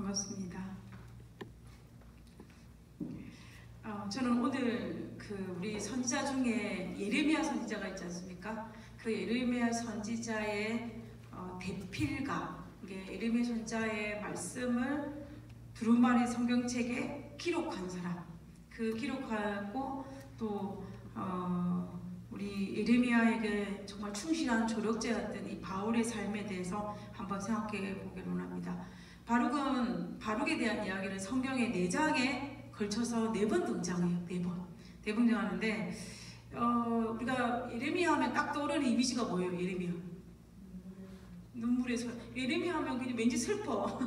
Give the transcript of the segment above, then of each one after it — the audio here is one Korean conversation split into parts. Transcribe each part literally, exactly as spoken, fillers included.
반갑습니다. 어, 저는 오늘 그 우리 선지자 중에 예레미야 선지자가 있지 않습니까? 그 예레미야 선지자의 어, 대필가, 예레미야 선지자의 말씀을 두루마리 성경책에 기록한 사람, 그 기록하고 또 어, 우리 예레미야에게 정말 충실한 조력자였던 이 바울의 삶에 대해서 한번 생각해 보기를 원합니다. 바룩은 바룩에 대한 이야기는 성경의 네 장에 걸쳐서 네 번 등장해요. 네 번. 네 번 등장하는데 어, 우리가 예레미야 하면 딱 떠오르는 이미지가 뭐예요? 예레미야. 눈물의 선. 예레미야 하면 그냥 왠지 슬퍼.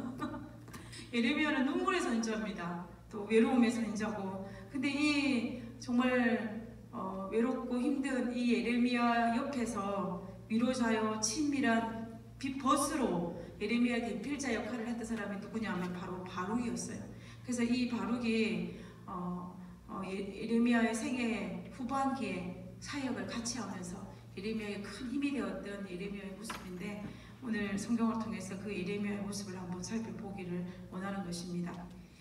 예레미야는 눈물의 선지자입니다. 또 외로움의 선지자고. 근데 이 정말 어, 외롭고 힘든 이 예레미야 옆에서 위로자요 친밀한 빛벗으로 예레미야 대필자 역할을 했던 사람이 누구냐 하면 바로 바룩이었어요. 그래서 이 바룩이 어, 어, 예, 예레미야의 생애 후반기에 사역을 같이 하면서 예레미야의 큰 힘이 되었던 예레미야의 모습인데 오늘 성경을 통해서 그 예레미야의 모습을 한번 살펴보기를 원하는 것입니다.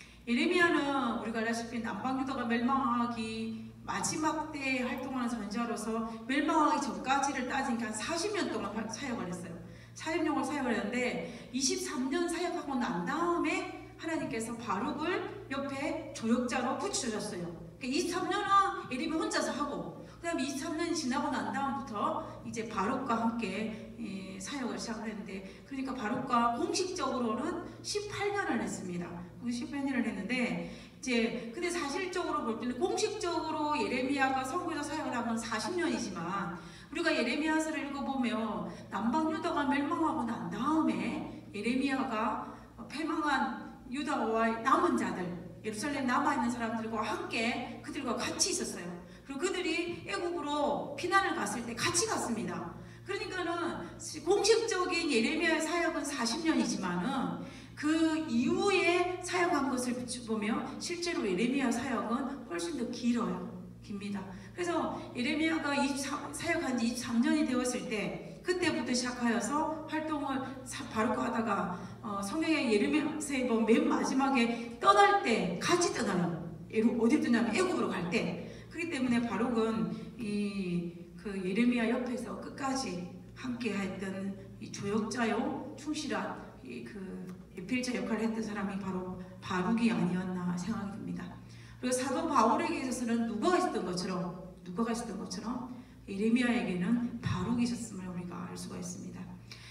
예레미야는 우리가 알다시피 남방유다가 멸망하기 마지막 때에 활동하는 선지자로서 멸망하기 전까지를 따지니까 한 사십 년 동안 사역을 했어요. 사십 년을 사역을 했는데 이십삼 년 사역하고 난 다음에 하나님께서 바룩을 옆에 조력자로 붙여주셨어요. 그러니까 이십삼 년은 예레미야 혼자서 하고 그 다음에 이십삼 년이 지나고 난 다음부터 이제 바룩과 함께 예, 사역을 시작을 했는데 그러니까 바룩과 공식적으로는 십팔 년을 했습니다. 십팔 년을 했는데 이제 근데 사실적으로 볼 때는 공식적으로 예레미야가 선구자 사역을 하면 사십 년이지만 우리가 예레미야서를 읽어보면 남방유다가 멸망하고 난 다음에 예레미야가 패망한 유다와 남은 자들 예루살렘 남아있는 사람들과 함께 그들과 같이 있었어요. 그리고 그들이 애국으로 피난을 갔을 때 같이 갔습니다. 그러니까는 공식적인 예레미야의 사역은 사십 년이지만은 그 이후에 사역한 것을 보면 실제로 예레미야 사역은 훨씬 더 길어요. 깁니다. 그래서 예레미야가 이십사, 사역한 지 이십삼 년이 되었을 때 그때부터 시작하여서 활동을 바룩과 하다가 어, 성경의 예레미야서에 보면 맨 마지막에 떠날 때 같이 떠나요. 어디 떠나면 애국으로 갈 때. 그렇기 때문에 바룩은 이 그 예레미야 옆에서 끝까지 함께 했던 이 조역자요 충실한 이 그 대필자 역할을 했던 사람이 바로 바룩이 아니었나 생각이 듭니다. 그리고 사도 바울에게 있어서는 누가가 있었던 것처럼 누가가 있었던 것처럼 예레미야에게는 바룩이 있었음을 우리가 알 수가 있습니다.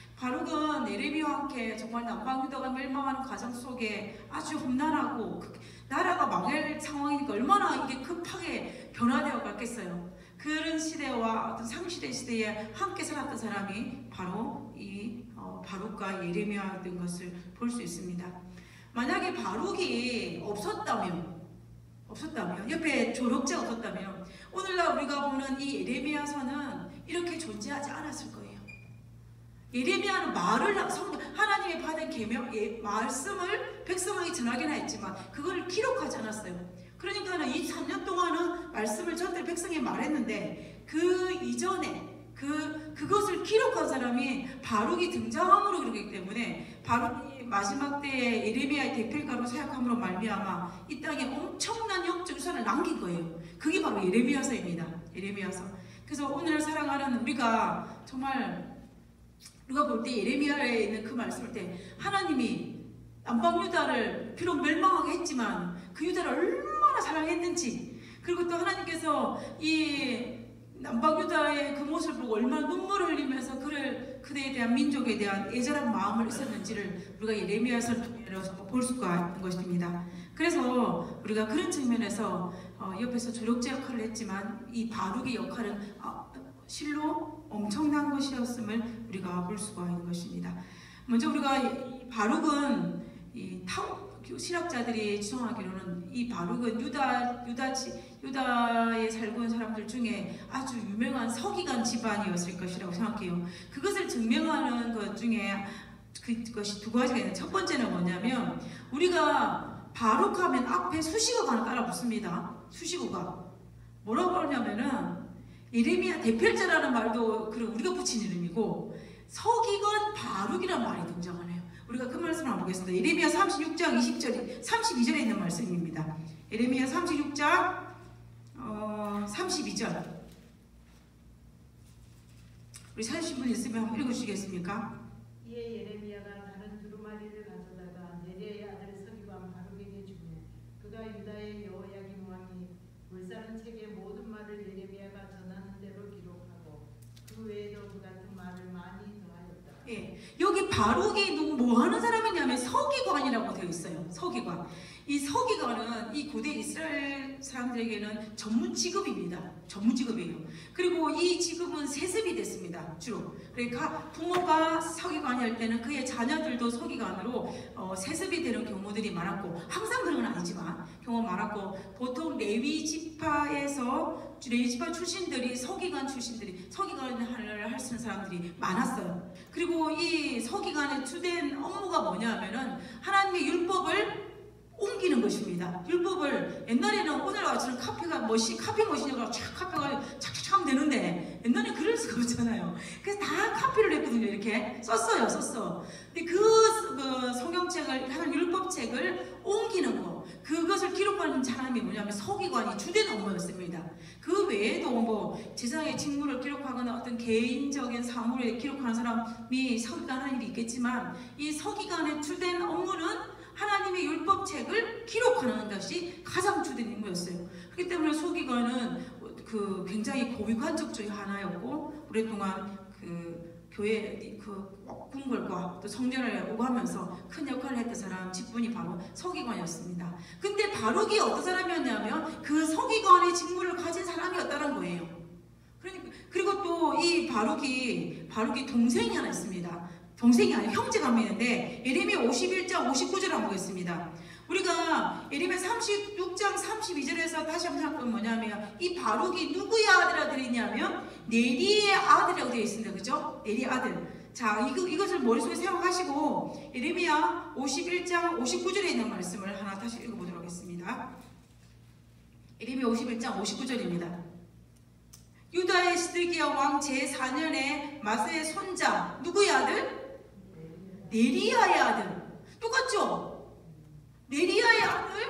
바룩은 예레미야와 함께 정말 남방유다가 멸망하는 과정 속에 아주 험난하고 나라가 망할 상황이니까 얼마나 이게 급하게 변화되어 갔겠어요. 그런 시대와 어떤 상시대 시대에 함께 살았던 사람이 바로 이 어, 바룩과 예레미야였던 것을 볼 수 있습니다. 만약에 바룩이 없었다면 없었다면 옆에 조력자가 없었다면 오늘날 우리가 보는 이 예레미야서는 이렇게 존재하지 않았을 거예요. 예레미야는 말을 하나님의 받은 계명 예, 말씀을 백성에게 전하기나 했지만 그걸 기록하지 않았어요. 그러니까 이십삼 년 동안은 말씀을 전들 백성에게 말했는데 그 이전에 그 그것을 기록한 사람이 바룩이 등장함으로 그러기 때문에 바룩이 마지막 때에 예레미야의 대필가로 사역함으로 말미암아 이 땅에 엄청난 영적 유산을 남긴 거예요. 그게 바로 예레미야서입니다. 예레미야서. 그래서 오늘 살아가는 우리가 정말 우리가 볼 때 예레미야에 있는 그 말씀을 때 하나님이 남방유다를 비록 멸망하게 했지만 그 유다를 얼마나 사랑했는지 그리고 또 하나님께서 이 남방유다의 그 모습을 보고 얼마나 눈물을 흘리면서 그를 그대에 대한 민족에 대한 애절한 마음을 있었는지를 우리가 예레미야서를 통해서 볼 수가 있는 것입니다. 그래서 우리가 그런 측면에서 어, 옆에서 조력자 역할을 했지만 이 바룩의 역할은 어, 실로 엄청난 것이었음을 우리가 볼 수가 있는 것입니다. 먼저 우리가 이 바룩은 이 타우 신학자들이 추정하기로는 이 바룩은 유다 유다 유다에 살고 있는 사람들 중에 아주 유명한 서기관 집안이었을 것이라고 생각해요. 그것을 증명하는 것 중에 그것이 두 가지가 있는데 첫 번째는 뭐냐면 우리가 바룩하면 앞에 수식어가 하나 따라 붙습니다. 수식어가 뭐라고 하냐면은 예레미야 대필자라는 말도 그리고 우리가 붙인 이름이고 서기관 바룩이라는 말이 등장하네요. 우리가 그 말씀을 한번 보겠습니다. 예레미야 삼십육 장 이십 절, 삼십이 절에 있는 말씀입니다. 예레미야 삼십육 장 어, 삼십이 절. 우리 찾으신 분 있으면 한번 읽어주시겠습니까? 이에 예레미야가 다른 두루마리를 가져다가 네리아의 아들 서기관 바룩에게 주매 그가 유다의 여호야김 왕이 물사는 책의 모든 말을 예레미야가 전하는 대로 기록하고 그 외에도 그 같은 말을 많이 더하였다. 예, 여기 바룩이 누구 뭐 하는 사람이냐면 서기관이라고 되어 있어요. 서기관. 이 서기관은 이 고대 이스라엘 사람들에게는 전문 직업입니다. 전문 직업이에요. 그리고 이 직업은 세습이 됐습니다. 주로. 그러니까 부모가 서기관이 할 때는 그의 자녀들도 서기관으로 어, 세습이 되는 경우들이 많았고, 항상 그런 건 아니지만 경우 많았고, 보통 레위 지파에서 레위 지파 출신들이 서기관 출신들이 서기관을 할 수 있는 사람들이 많았어요. 그리고 이 서기관의 주된 업무가 뭐냐면은 하나님의 율법을 옮기는 것입니다. 율법을 옛날에는 오늘과 같이 카피가 머신, 카피 머신이가 쫙 카피가 착착 하면 되는데 옛날에 그럴 수가 없잖아요. 그래서 다 카피를 했거든요. 이렇게 썼어요, 썼어. 근데 그, 그 성경책을 하는 율법책을 옮기는 거, 그것을 기록하는 사람이 뭐냐면 서기관이 주된 업무였습니다. 그 외에도 뭐 제사의 직무를 기록하거나 어떤 개인적인 사물을 기록하는 사람이 서기관 일이 있겠지만, 이 서기관의 주된 업무는 하나님의 율법책을 기록하는 것이 가장 주된 임무였어요. 그렇기 때문에 서기관은 그 굉장히 고위관직 중의 하나였고, 오랫동안 그 교회 그 궁궐과 또 성전을 오가면서 큰 역할을 했던 사람 직분이 바로 서기관이었습니다. 근데 바룩이 어떤 사람이었냐면 그 서기관의 직무를 가진 사람이었다는 거예요. 그리고 또 이 바룩이 바룩이 동생이 하나 있습니다. 동생이 아니라 형제가 한 명 있는데, 예레미야 오십일 장 오십구 절 한번 보겠습니다. 우리가 예레미야 삼십육 장 삼십이 절에서 다시 한번 생각해보면 뭐냐면, 이 바룩이 누구의 아들 아들이냐면 네리의 아들이라고 되어 있습니다. 그죠? 네리의 아들. 자, 이거, 이것을 머릿속에 생각하시고 예레미야 오십일 장 오십구 절에 있는 말씀을 하나 다시 읽어보도록 하겠습니다. 예레미야 오십일 장 오십구 절입니다. 유다의 시드기야 왕 제사 년에 마세의 손자, 누구의 아들? 네리야의 아들. 똑같죠? 네리야의 아들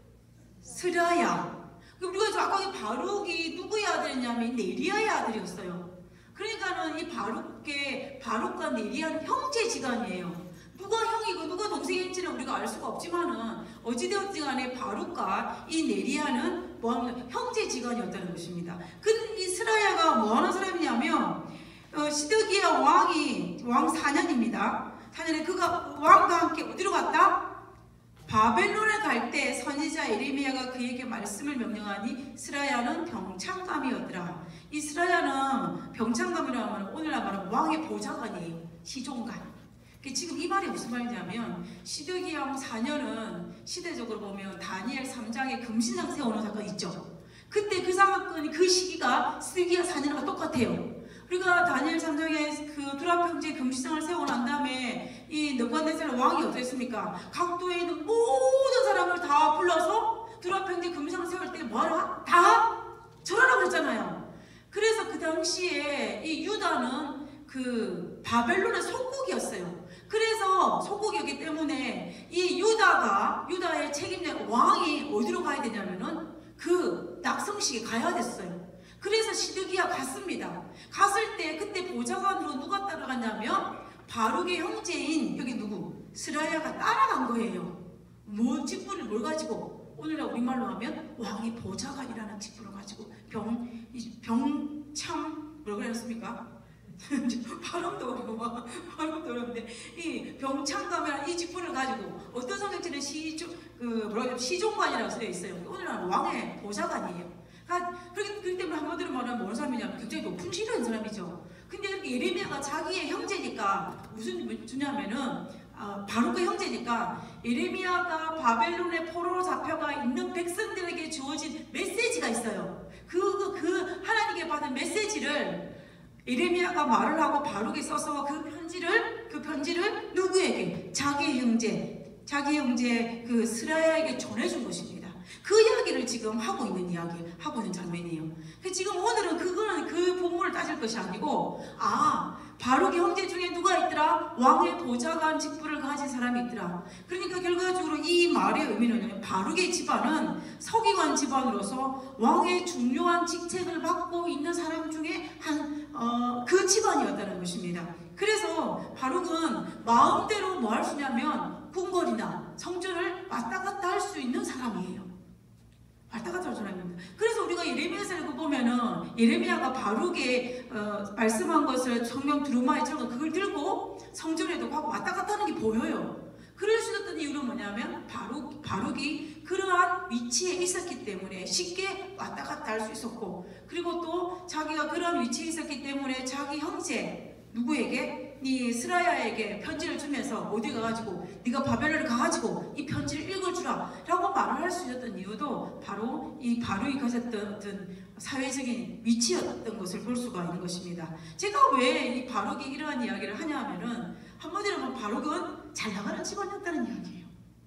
스라야. 우리가 아까 바룩이 누구의 아들이냐면 네리야의 아들이었어요. 그러니까는 이 바룩의 바룩과 네리야는 형제지간이에요. 누가 형이고 누가 동생인지는 우리가 알 수가 없지만은 어찌되었든 간에 바룩과 이 네리야는 뭐하는 형제지간이었다는 것입니다. 근데 이 스라야가 뭐하는 사람이냐면 어, 시드기야 왕이 왕 사 년입니다. 사 년에 그가 왕과 함께 어디로 갔다? 바벨론에 갈 때 선지자 예레미야가 그에게 말씀을 명령하니 스라야는 병창감이었더라. 이 스라야는 병창감이라고 하면 오늘날 말하면 왕의 보좌관이에요. 시종관. 지금 이 말이 무슨 말이냐면, 시드기야 왕 사 년은 시대적으로 보면 다니엘 삼 장에 금신상 세우는 사건 있죠. 그때 그 사건이 그 시기가 시드기야 사 년과 똑같아요. 우리가 다니엘 삼 장에 그 두라평지에 금신상을 세우고 난 다음에 이 느부갓네살 왕이 어땠습니까? 각도에 있는 모든 사람을 다 불러서 두라평지에 금신상을 세울 때 뭐하라? 다 절하라고 했잖아요. 그래서 그 당시에 이 유다는 그 바벨론의 속국이었어요. 그래서 속국이었기 때문에 이 유다가 유다의 책임자 왕이 어디로 가야 되냐면은 그 낙성식에 가야 됐어요. 그래서 시드기야 갔습니다. 갔을 때 그때 보좌관으로 누가 따라갔냐면 바룩의 형제인 여기 누구? 스라야가 따라간 거예요. 뭐 직분을 뭘 가지고? 오늘날 우리말로 하면 왕의 보좌관이라는 직분을 가지고 병, 병참 뭐라고 했습니까? 발음도 어려워. 발음도 어려운데 이 병창감이라는 이 직분을 가지고 어떤 성경책은 시종 그 뭐라 시종관이라고 쓰여 있어요. 오늘날 왕의 보좌관이에요. 그렇기 때문에 한마디로 말하면 어느 사람이냐면 굉장히 높은 지위인 사람이죠. 근데 이렇게 예레미야가 자기의 형제니까 무슨 주냐면은 아, 바룩의 형제니까 예레미야가 바벨론의 포로로 잡혀가 있는 백성들에게 주어진 메시지가 있어요. 그, 그 하나님께 받은 메시지를 예레미야가 말을 하고 바룩이 써서 그 편지를 그 편지를 누구에게? 자기의 형제, 자기 형제 그 스라야에게 전해준 것입니다. 그 이야기를 지금 하고 있는 이야기, 하고 있는 장면이에요. 지금 오늘은 그거는 그 본문을 따질 것이 아니고, 아, 바룩의 형제 중에 누가 있더라? 왕의 보좌관 직분을 가진 사람이 있더라. 그러니까 결과적으로 이 말의 의미는 바룩의 집안은 서기관 집안으로서 왕의 중요한 직책을 맡고 있는 사람 중에 한 어, 그 집안이었다는 것입니다. 그래서 바룩은 마음대로 뭐 할 수 있냐면 궁궐이나 성전을 왔다 갔다 할 수 있는 사람이에요. 왔다 갔다 할 사람입니다. 그래서 우리가 예레미야서를 보면은 예레미야가 바룩에 어, 말씀한 것을 성경 두루마리 철거 그걸 들고 성전에도 가고 왔다 갔다 하는 게 보여요. 그럴 수 있었던 이유는 뭐냐면 바룩, 바룩이 그러한 위치에 있었기 때문에 쉽게 왔다 갔다 할 수 있었고, 그리고 또 자기가 그러한 위치에 있었기 때문에 자기 형제 누구에게? 이 스라야에게 편지를 주면서 어디 가가지고 네가 바벨론에 가가지고 이 편지를 읽어주라 라고 말을 할 수 있었던 이유도 바로 이 바룩이 가졌던 사회적인 위치였던 것을 볼 수가 있는 것입니다. 제가 왜 이 바룩이 이러한 이야기를 하냐 하면은 한마디로 하면 바룩은 잘 나가는 집안이었다는 이야기예요.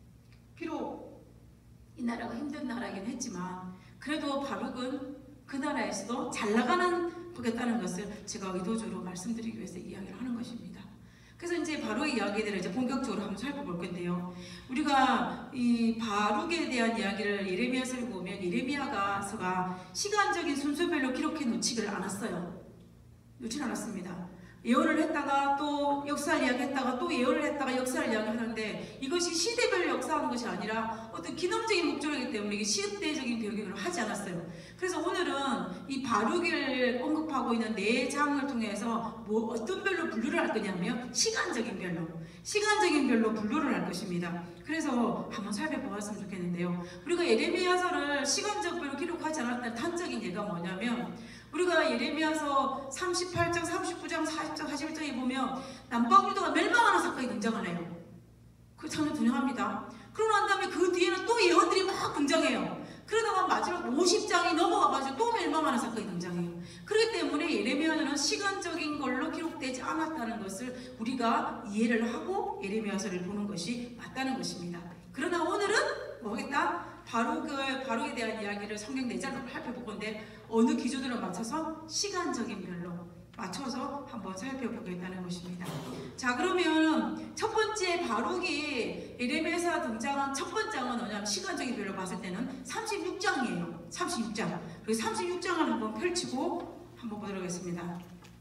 비록 이 나라가 힘든 나라이긴 했지만 그래도 바룩은 그 나라에서도 잘 나가는 보겠다는 것을 제가 의도적으로 말씀드리기 위해서 이야기를 하는 것입니다. 그래서 이제 바룩의 이야기들을 이제 본격적으로 한번 살펴볼 건데요. 우리가 이 바룩에 대한 이야기를 예레미야서를 보면 예레미야가서가 시간적인 순서별로 기록해 놓지를 않았어요. 놓지는 않았습니다. 예언을 했다가 또 역사를 이야기했다가 또 예언을 했다가 역사를 이야기하는데 이것이 시대별로 역사하는 것이 아니라 어떤 기능적인 목적이기 때문에 이게 시대적인 배경을 하지 않았어요. 그래서 오늘은 이 바룩을 언급하고 있는 네 장을 통해서 뭐 어떤 별로 분류를 할 거냐면 시간적인 별로 시간적인 별로 분류를 할 것입니다. 그래서 한번 살펴보았으면 좋겠는데요. 우리가 예레미야서를 시간적 별로 기록하지 않았던 단적인 예가 뭐냐면 우리가 예레미야서 삼십팔 장, 삼십구 장, 사십 장, 사십일 장에 보면 남방유다가 멸망하는 사건이 등장하네요. 그 참으로 분명합니다. 그러고 난 다음에 그 뒤에는 또 예언들이 막 등장해요. 그러다가 마지막 오십 장이 넘어가가지고 또 멸망하는 사건이 등장해요. 그렇기 때문에 예레미야는 시간적인 걸로 기록되지 않았다는 것을 우리가 이해를 하고 예레미야서를 보는 것이 맞다는 것입니다. 그러나 오늘은 뭐겠다? 바룩을, 바룩에 대한 이야기를 성경 네 장을 살펴볼 건데 어느 기준으로 맞춰서 시간적인 별로 맞춰서 한번 살펴보겠다는 것입니다. 자, 그러면 첫 번째 바룩이 예레미야서 등장한 첫 번째 장은 뭐냐면 시간적인 별로 봤을 때는 삼십육 장이에요. 삼십육 장. 그리고 삼십육 장을 한번 펼치고 한번 보도록 하겠습니다.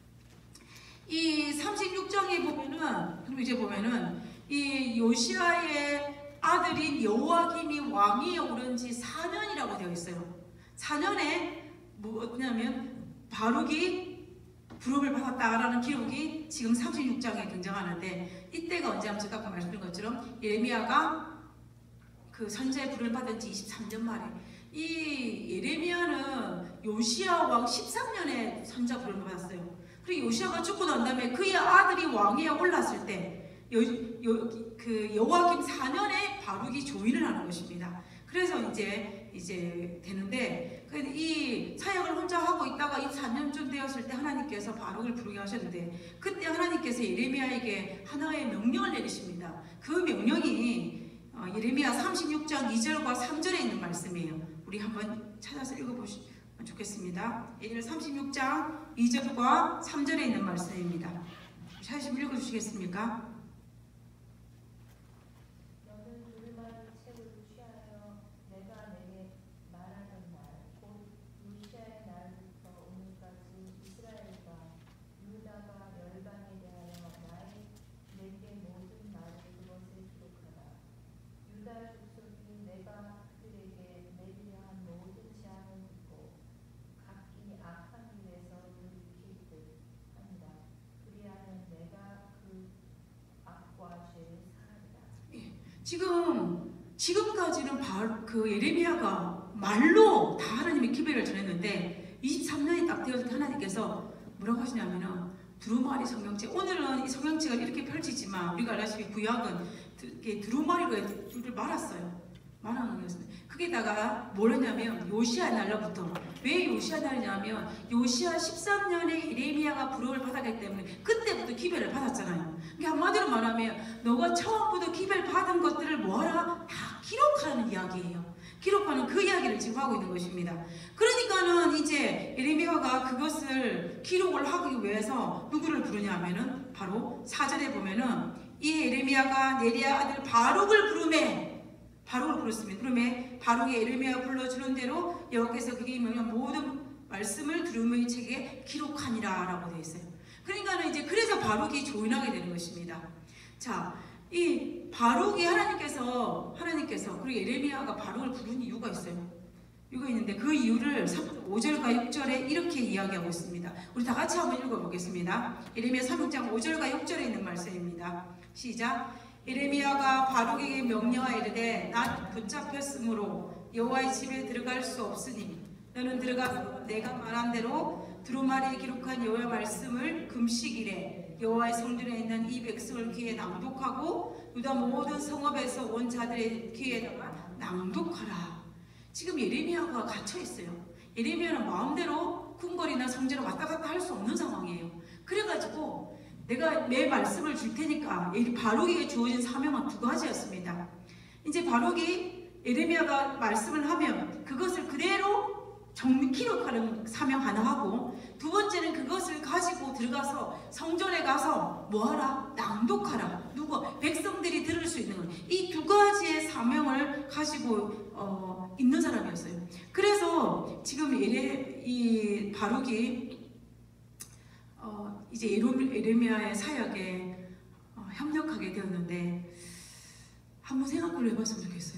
이 삼십육 장에 보면은 그럼 이제 보면은 이 요시아의 아들인 여호야김이 왕위에 오른 지 사 년이라고 되어 있어요. 사 년에 뭐냐면 바룩이 부름을 받았다라는 기록이 지금 삼십육 장에 등장하는데 이때가 언제 하면 제가 아까 말씀드린 것처럼 예레미야가 그 선지자의 부름을 받은 지 이십삼 년 만에 이 예레미야는 요시야 왕 십삼 년에 선지자 부름을 받았어요. 그리고 요시야가 죽고 난 다음에 그의 아들이 왕위에 올랐을 때 여, 여, 그 여호야김 사 년에 바룩이 조인을 하는 것입니다. 그래서 이제 이제 되는데 이 사역을 혼자 하고 있다가 이 사 년쯤 되었을 때 하나님께서 바룩을 부르게 하셨는데 그때 하나님께서 예레미야에게 하나의 명령을 내리십니다. 그 명령이 예레미야 삼십육 장 이 절과 삼 절에 있는 말씀이에요. 우리 한번 찾아서 읽어보시면 좋겠습니다. 예레미야 삼십육 장 이 절과 삼 절에 있는 말씀입니다. 찾으시면 읽어주시겠습니까? 지금 지금까지는 바, 그 예레미야가 말로 다 하나님의 기별을 전했는데 이십삼 년이 딱 되어서 하나님께서 뭐라고 하시냐면은 두루마리 성경책, 오늘은 이 성경책을 이렇게 펼치지만 우리가 알다시피 구약은 이렇게 두루마리로 줄을 말았어요. 말하는 것입니다. 거기다가 뭘 했냐면 요시야 날로부터, 왜 요시야 날이냐면 요시야 십삼 년에 예레미야가 부름을 받았기 때문에 그때부터 기별을 받았잖아요. 그러니까 한마디로 말하면 너가 처음부터 기별 받은 것들을 뭐하라? 다 기록하는 이야기예요. 기록하는 그 이야기를 지금 하고 있는 것입니다. 그러니까는 이제 예레미야가 그것을 이거를 기록을 하기 위해서 누구를 부르냐 하면은 바로 사 절에 보면은 이 예레미야가 네리야 아들 바룩을 부르매, 바룩을 부르습니다. 부르매 바룩이 예레미야가 불러주는 대로 여호와께서 그에게 명령한 모든 말씀을 두루마리 책에 기록하니라 라고 되어 있어요. 그러니까는 이제 그래서 바룩이 조인하게 되는 것입니다. 자, 이 바룩이 하나님께서 하나님께서 그리고 예레미야가 바룩을 부른 이유가 있어요. 이유가 있는데 그 이유를 오 절과 육 절에 이렇게 이야기하고 있습니다. 우리 다 같이 한번 읽어보겠습니다. 예레미야 삼 장 오 절과 육 절에 있는 말씀입니다. 시작. 예레미야가 바룩에게 명령하이르되 나 붙잡혔으므로 여호와의 집에 들어갈 수 없으니 너는 들어가서 내가 말한 대로 두루마리에 기록한 여호와의 말씀을 금식일에 여호와의 성전에 있는 이 백성을 귀에 낭독하고 유다 모든 성읍에서 온 자들의 귀에다가 낭독하라. 지금 예레미야가 갇혀 있어요. 예레미야는 마음대로 궁궐이나 성전에 왔다 갔다 할 수 없는 상황이에요. 그래가지고 내가 내 말씀을 줄 테니까 바룩에게 주어진 사명은 두 가지였습니다. 이제 바룩이 예레미야가 말씀을 하면 그것을 그대로 정리 기록하는 사명 하나 하고, 두 번째는 그것을 가지고 들어가서 성전에 가서 뭐하라? 낭독하라. 누가? 백성들이 들을 수 있는 이 두 가지의 사명을 가지고 어, 있는 사람이었어요. 그래서 지금 예레, 이 바룩이 어, 이제 예레미야의 사역에 어, 협력하게 되었는데 한번 생각을 해봤으면 좋겠어요.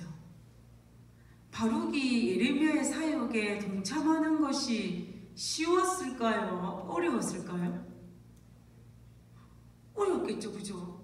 바룩이 예레미야의 사역에 동참하는 것이 쉬웠을까요? 어려웠을까요? 어려웠겠죠, 그죠?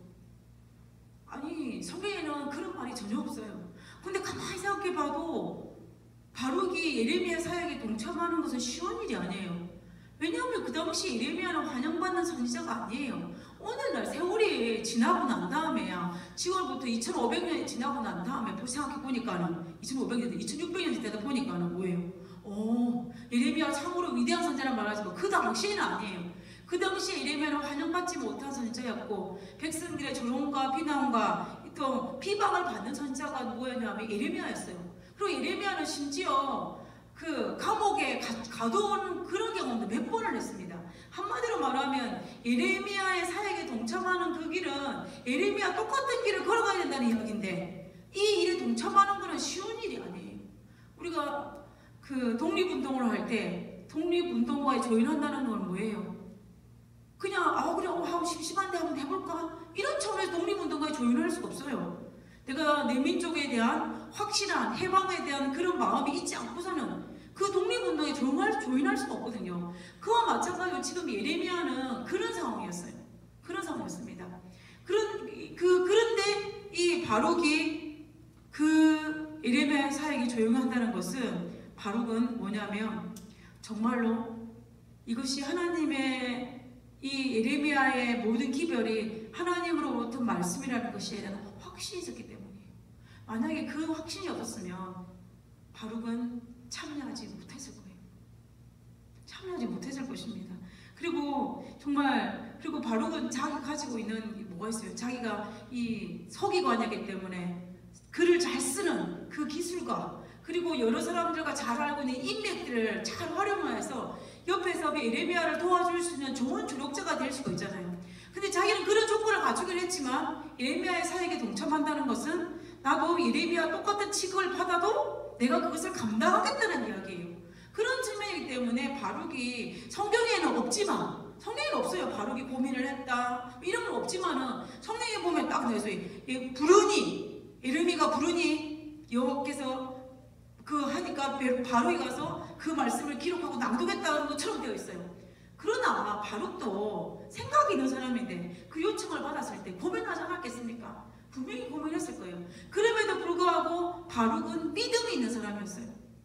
아니, 성경에는 그런 말이 전혀 없어요. 근데 가만히 생각해봐도 바룩이 예레미야 사역에 동참하는 것은 쉬운 일이 아니에요. 왜냐하면 그 당시 예레미야는 환영받는 선지자가 아니에요. 오늘날 세월이 지나고 난 다음에야 지월부터 이천오백 년이 지나고 난 다음에 생각해보니까는 이천오백 년, 이천육백 년 되다 보니까는 뭐예요? 오, 예레미야 참으로 위대한 선지자란 말하지만 그 당시에는 아니에요. 그 당시에 예레미야는 환영받지 못한 선지자였고 백성들의 조롱과 비난과 또 비방을 받는 선지자가 누구였냐면 예레미야였어요. 그리고 예레미야는 심지어 그 감옥에 가, 가둬온 그런 경험도 몇 번을 했습니다. 한마디로 말하면 예레미야의 사역에 동참하는 그 길은 예레미야 똑같은 길을 걸어가야 된다는 이야기인데 이 일에 동참하는 것은 쉬운 일이 아니에요. 우리가 그 독립운동을 할 때 독립운동과에 조인한다는 건 뭐예요? 그냥 아 그래 어, 하고 심심한데 한번 해볼까? 이런 차원에서 독립운동과에 조인할 수가 없어요. 내가 내 민족에 대한 확실한 해방에 대한 그런 마음이 있지 않고서는 그 독립운동에 조인할, 조인할 수가 없거든요. 그와 마찬가지로 지금 예레미야는 그런 상황이었어요. 그런 상황이었습니다. 그런, 그, 그런데 이 바룩이 그 예레미야의 사역에 조용한다는 것은 바룩은 뭐냐면 정말로 이것이 하나님의 이 예레미야의 모든 기별이 하나님으로부터 말씀이라는 것에 대한 확신이 있었기 때문이에요. 만약에 그 확신이 없었으면 바룩은 참여하지 못했을 거예요. 참여하지 못했을 것입니다. 그리고 정말 그리고 바룩은 자기 가지고 있는 뭐가 있어요? 자기가 이 서기관이기 때문에 글을 잘 쓰는 그 기술과 그리고 여러 사람들과 잘 알고 있는 인맥들을 잘 활용해서 옆에서 예레미야를 도와줄 수 있는 좋은 조력자가 될 수가 있잖아요. 근데 자기는 그런 조건을 갖추긴 했지만 예레미야의 사역에 동참한다는 것은 나도 예레미야 똑같은 취급을 받아도 내가 그것을 감당하겠다는 이야기예요. 그런 측면이기 때문에 바룩이 성경에는 없지만 성경에는 없어요. 바룩이 고민을 했다 이런 건 없지만은 성경에 보면 딱 나와서 부르니 예레미야가 부르니 여호와께서 그 하니까 바룩이 가서 그 말씀을 기록하고 낭독했다는 것처럼 되어 있어요. 그러나 바룩도 생각이 있는 사람인데 그 요청을 받았을 때 고민하지 않았겠습니까? 분명히 고민했을 거예요. 그럼에도 불구하고 바룩은 믿음이 있는 사람이었어요.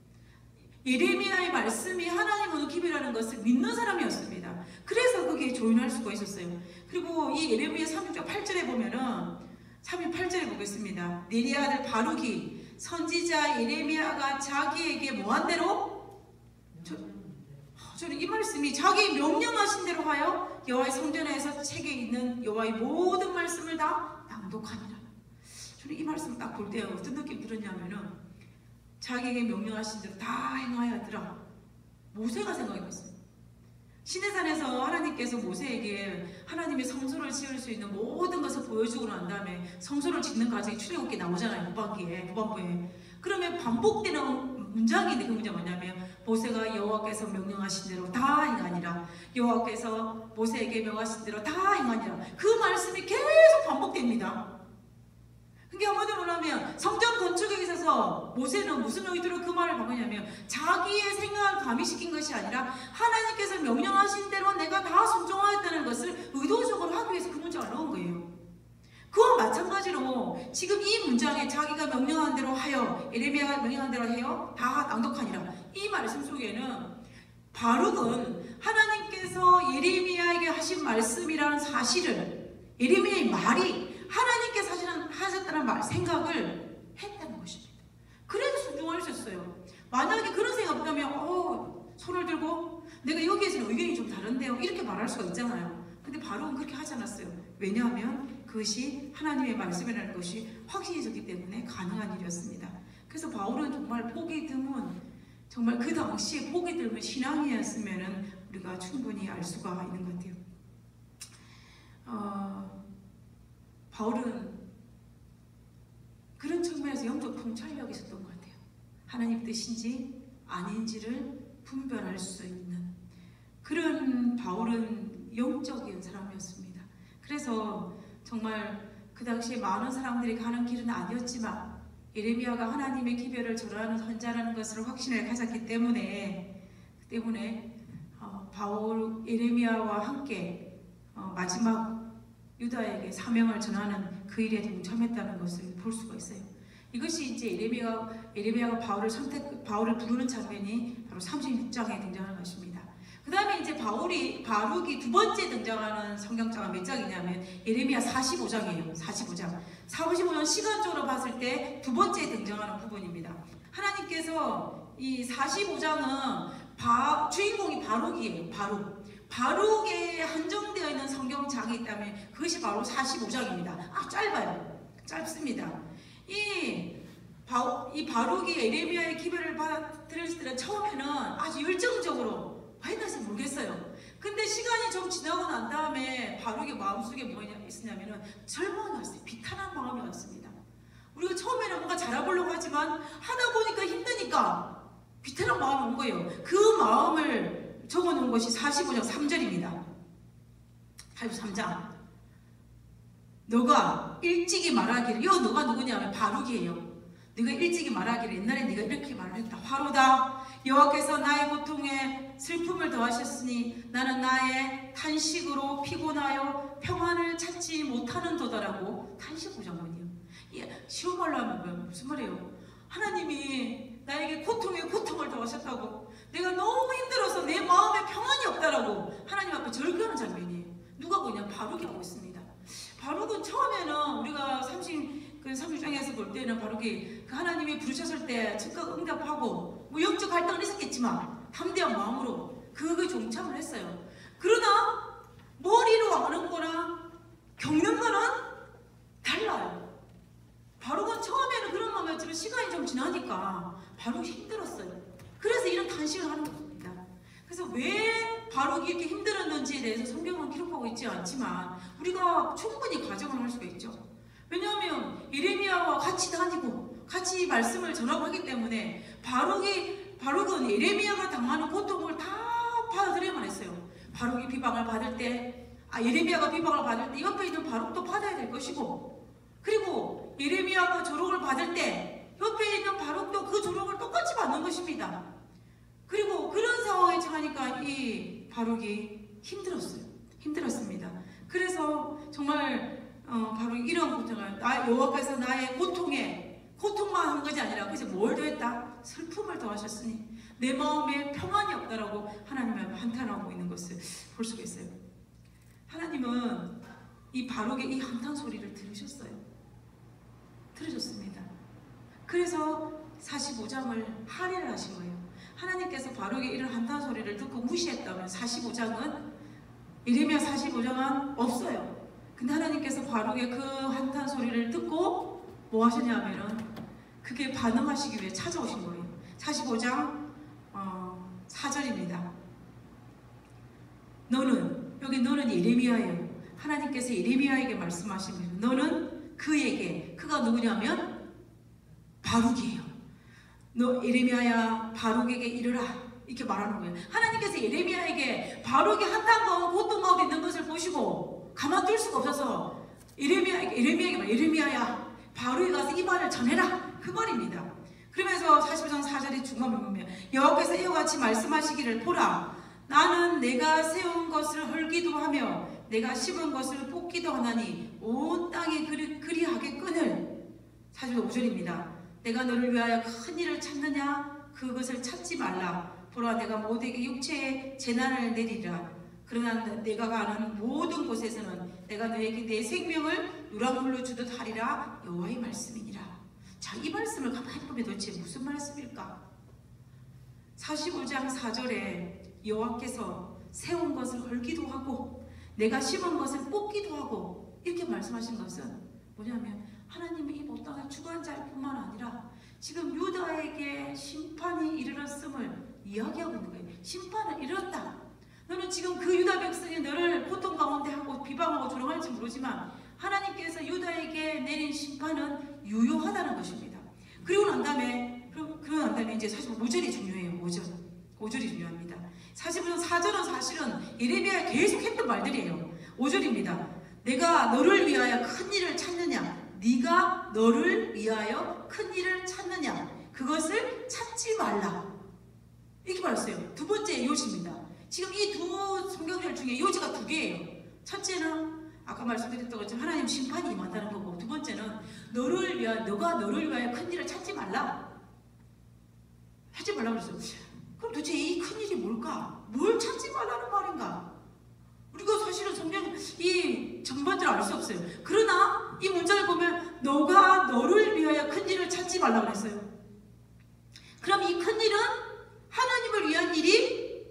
예레미야의 말씀이 하나님으로 기별하는 것을 믿는 사람이었습니다. 그래서 거기에 조인할 수가 있었어요. 그리고 이 예레미야 삼 장 팔 절에 보면은 삼 장 팔 절에 보겠습니다. 네리야 아들 바룩이 선지자 예레미야가 자기에게 뭐한 대로? 저, 저는 이 말씀이 자기 명령하신 대로 하여 여호와의 성전에서 책에 있는 여호와의 모든 말씀을 다 낭독하니라. 저는 이 말씀을 딱 볼 때 어떤 느낌 들었냐면은 자기에게 명령하신 대로 다 행하여더라. 모세가 생각이 났어요. 시내산에서 하나님께서 모세에게 하나님의 성소를 지을 수 있는 모든 것을 보여주고 난 다음에 성소를 짓는 과정이 출애굽기에 나오잖아요. 후반기에, 후반부에. 그러면 반복되는 문장이 있는데 그 문장이 뭐냐면 모세가 여호와께서 명령하신 대로 다 행하니라. 여호와께서 모세에게 명하신 대로 다 행하니라. 그 말씀이 계속 반복됩니다. 그게 한마디로 말하면 성전 건축에 있어서 모세는 무슨 의도로 그 말을 바꾸냐면 자기의 생각을 가미시킨 것이 아니라 하나님께서 명령하신 대로 내가 다 순종하였다는 것을 의도적으로 하기 위해서 그 문장을 넣은 거예요. 그와 마찬가지로 지금 이 문장에 자기가 명령한 대로 하여, 예레미야가 명령한 대로 해요 다 낭독하니라. 이 말씀 속에는 바룩은 하나님께서 예레미야에게 하신 말씀이라는 사실을, 예레미야의 말이 하나님께서 하시는, 하셨다는 말, 생각을 했다는 것입니다. 그래서 순종하셨어요. 만약에 그런 생각 없다면 어, 손을 들고 내가 여기에서는 의견이 좀 다른데요 이렇게 말할 수가 있잖아요. 근데 바룩은 그렇게 하지 않았어요. 왜냐하면 그것이 하나님의 말씀이라는 것이 확신해졌기 때문에 가능한 일이었습니다. 그래서 바울은 정말 보기 드문, 정말 그 당시에 보기 드문 신앙이었으면 우리가 충분히 알 수가 있는 것 같아요. 어, 바울은 그런 측면에서 영적 통찰력이 있었던 것 같아요. 하나님 뜻인지 아닌지를 분별할 수 있는 그런 바울은 영적인 사람이었습니다. 그래서 정말 그 당시에 많은 사람들이 가는 길은 아니었지만 예레미야가 하나님의 기별을 절하는 선자라는 것을 확신을 가졌기 때문에 때문에 어, 바울 예레미야와 함께 어, 마지막 유다에게 사명을 전하는 그 일에 동참했다는 것을 볼 수가 있어요. 이것이 이제 예레미야, 예레미야가 바울을 선택, 바울을 부르는 장면이 바로 삼십육 장에 등장하는 것입니다. 그 다음에 이제 바울이, 바룩이 두 번째 등장하는 성경장은 몇 장이냐면 예레미야 사십오 장이에요. 사십오 장. 사십오 장 시간적으로 봤을 때 두 번째 등장하는 부분입니다. 하나님께서 이 사십오 장은 바, 주인공이 바룩이에요. 바룩. 바룩에 한정되어 있는 성경장이 있다면 그것이 바로 사십오 장입니다. 아, 짧아요. 짧습니다. 이, 바, 이 바룩이 예레미야의 기별을 받아들였을 때는 처음에는 아주 열정적으로 왜 했는지 모르겠어요. 근데 시간이 좀 지나고 난 다음에 바룩의 마음속에 뭐가 있었냐면은 절망이 왔어요. 비탄한 마음이 왔습니다. 우리가 처음에는 뭔가 잘해보려고 하지만 하다 보니까 힘드니까 비탄한 마음이 온 거예요. 그 마음을 적어놓은 것이 사십오 장 삼 절입니다. 사십삼 장. 너가 일찍이 말하기를, 이 너가 누구냐면 바룩이에요. 네가 일찍이 말하기를 옛날에 네가 이렇게 말을 했다. 화로다. 여호와께서 나의 고통에 슬픔을 더하셨으니 나는 나의 탄식으로 피곤하여 평안을 찾지 못하는 도다라고 탄식 구장문이요. 예, 쉬운 말로 하면 무슨 말이에요? 하나님이 나에게 고통에 고통을 더하셨다고, 내가 너무 힘들어서 내 마음에 평안이 없다라고 하나님 앞에 절규하는 장면이에요. 누가 그냥 바룩이 하고 있습니다. 바룩은 처음에는 우리가 삼십, 그 삼십 장에서 볼 때는 바룩이 그 하나님이 부르셨을 때 즉각 응답하고 뭐 영적 갈등은 있었겠지만 담대한 마음으로 그거에 동참을 했어요. 그러나 머리로 아는 거랑 겪는 거는 달라요. 바룩은 처음에는 그런 마음이었지만 시간이 좀 지나니까 바룩이 힘들었어요. 그래서 이런 탄식을 하는 겁니다. 그래서 왜 바룩이 이렇게 힘들었는지에 대해서 성경은 기록하고 있지 않지만 우리가 충분히 가정을 할 수가 있죠. 왜냐하면 예레미야와 같이 다니고 같이 말씀을 전하기 때문에 바룩이, 바룩은 예레미야가 당하는 고통을 다 받아들여야만 했어요. 바룩이 비방을 받을 때, 아, 예레미야가 비방을 받을 때 옆에 있는 바룩도 받아야 될 것이고, 그리고 예레미야가 조롱을 받을 때 옆에 있는 바룩도 그 조롱을 똑같이 받는 것입니다. 그리고 그런 상황에 처하니까 이 바룩이 힘들었어요. 힘들었습니다. 그래서 정말 어, 바로 이런 고통을, 나, 여호와께서 나의 고통에 고통만 한 것이 아니라 그래서 뭘 더했다? 슬픔을 더하셨으니 내 마음에 평안이 없다라고 하나님을 한탄하고 있는 것을 볼 수가 있어요. 하나님은 이 바룩의 이 한탄 소리를 들으셨어요. 들으셨습니다. 그래서 사십오 장을 할애를 하신 거예요. 하나님께서 바룩의 이런 한탄 소리를 듣고 무시했다면 사십오 장은, 예레미야 사십오 장은 없어요. 근데 하나님께서 바룩의 그 한탄 소리를 듣고 뭐 하셨냐면은 그게 반응하시기 위해 찾아오신 거예요. 사십오 장 어, 사 절입니다. 예레미야예요. 하나님께서 예레미야에게 말씀하십니다. 너는 그에게, 그가 누구냐면 바룩이에요. 너 예레미야야 바룩에게 이르라, 이렇게 말하는 거예요. 하나님께서 예레미야에게 바룩이 한탄 가운데 고통 가운데 있는 것을 보시고 가만둘 수가 없어서 예레미야에게 예레미야에게 말 예레미야야 바룩이 가서 이 말을 전해라, 그 말입니다. 그러면서 사십오 장 사 절의 중간에 보면 여호와께서 이와 같이 말씀하시기를 보라, 나는 내가 세운 것을 헐기도 하며 내가 심은 것을 뽑기도 하나니 온 땅에 그리, 그리하겠거늘. 사십오 절입니다. 내가 너를 위하여 큰 일을 찾느냐? 그것을 찾지 말라. 보라, 내가 모두에게 육체의 재난을 내리라. 그러나 내가 가는 모든 곳에서는 내가 너에게 내 생명을 누락물로 주듯 하리라. 여호와의 말씀이니라. 자, 이 말씀을 가만히 보면 도대체 무슨 말씀일까? 사십오 장 사 절에 여호와께서 세운 것을 헐기도 하고 내가 심은 것을 뽑기도 하고 이렇게 말씀하신 것은 뭐냐면 하나님이 이 땅의 주관자뿐만 아니라 지금 유다에게 심판이 이르렀음을 이야기하고 있는 거예요. 심판은 이르렀다. 너는 지금 그 유다 백성이 너를 고통 가운데 하고 비방하고 조롱할지 모르지만 하나님께서 유다에게 내린 심판은 유효하다는 것입니다. 그리고 난 다음에 그리고 난 다음에 이제 사실 오 절이 중요해요. 오 절. 오 절이 중요합니다. 사십오 장 사 절은 사실은 예레미야에 계속 했던 말들이에요. 오 절입니다. 내가 너를 위하여 큰 일을 찾느냐? 네가 너를 위하여 큰 일을 찾느냐? 그것을 찾지 말라. 이렇게 말했어요. 두 번째 요지입니다. 지금 이 두 성경절 중에 요지가 두 개예요. 첫째는 아까 말씀드렸던 것처럼 하나님 심판이 임한다는 거고, 두 번째는 너를 위하여, 너가 너를 위하여 큰 일을 찾지 말라. 찾지 말라고 그랬어요. 그럼 도대체 이 큰 일이 뭘까? 뭘 찾지 말라는 말인가? 우리가 사실은 성경 이 전반적으로 알 수 없어요. 그러나 이 문장을 보면 너가 너를 위하여 큰 일을 찾지 말라고 그랬어요. 그럼 이 큰 일은 하나님을 위한 일이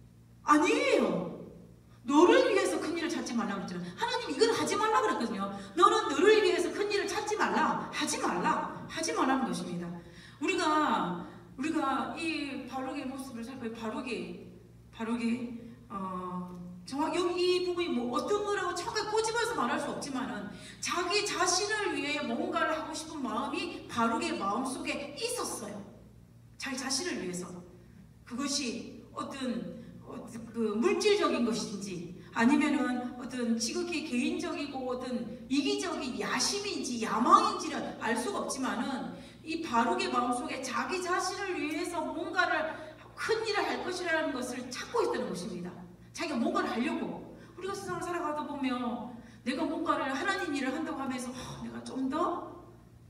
아니에요. 너를 위해서 큰 일을 찾지 말라고 그랬잖아요. 하나님 이걸 하지 말라고 그랬거든요. 너는 너를 위해서 큰 일을 찾지 말라. 하지 말라. 하지 말라는 것입니다. 우리가 우리가 이 바룩의 모습을 살펴요. 바룩이 바룩이 어, 정확 여기 이 부분이 뭐 어떤 거라고 정확하게 꼬집어서 말할 수 없지만은 자기 자신을 위해 뭔가를 하고 싶은 마음이 바룩의 마음 속에 있었어요. 자기 자신을 위해서. 그것이 어떤 그 물질적인 것인지 아니면은 어떤 지극히 개인적이고 어떤 이기적인 야심인지 야망인지를 알 수가 없지만은 이 바룩의 마음속에 자기 자신을 위해서 뭔가를 큰 일을 할 것이라는 것을 찾고 있다는 것입니다. 자기가 뭔가를 하려고. 우리가 세상을 살아가다 보면 내가 뭔가를 하나님 일을 한다고 하면서 어, 내가 좀 더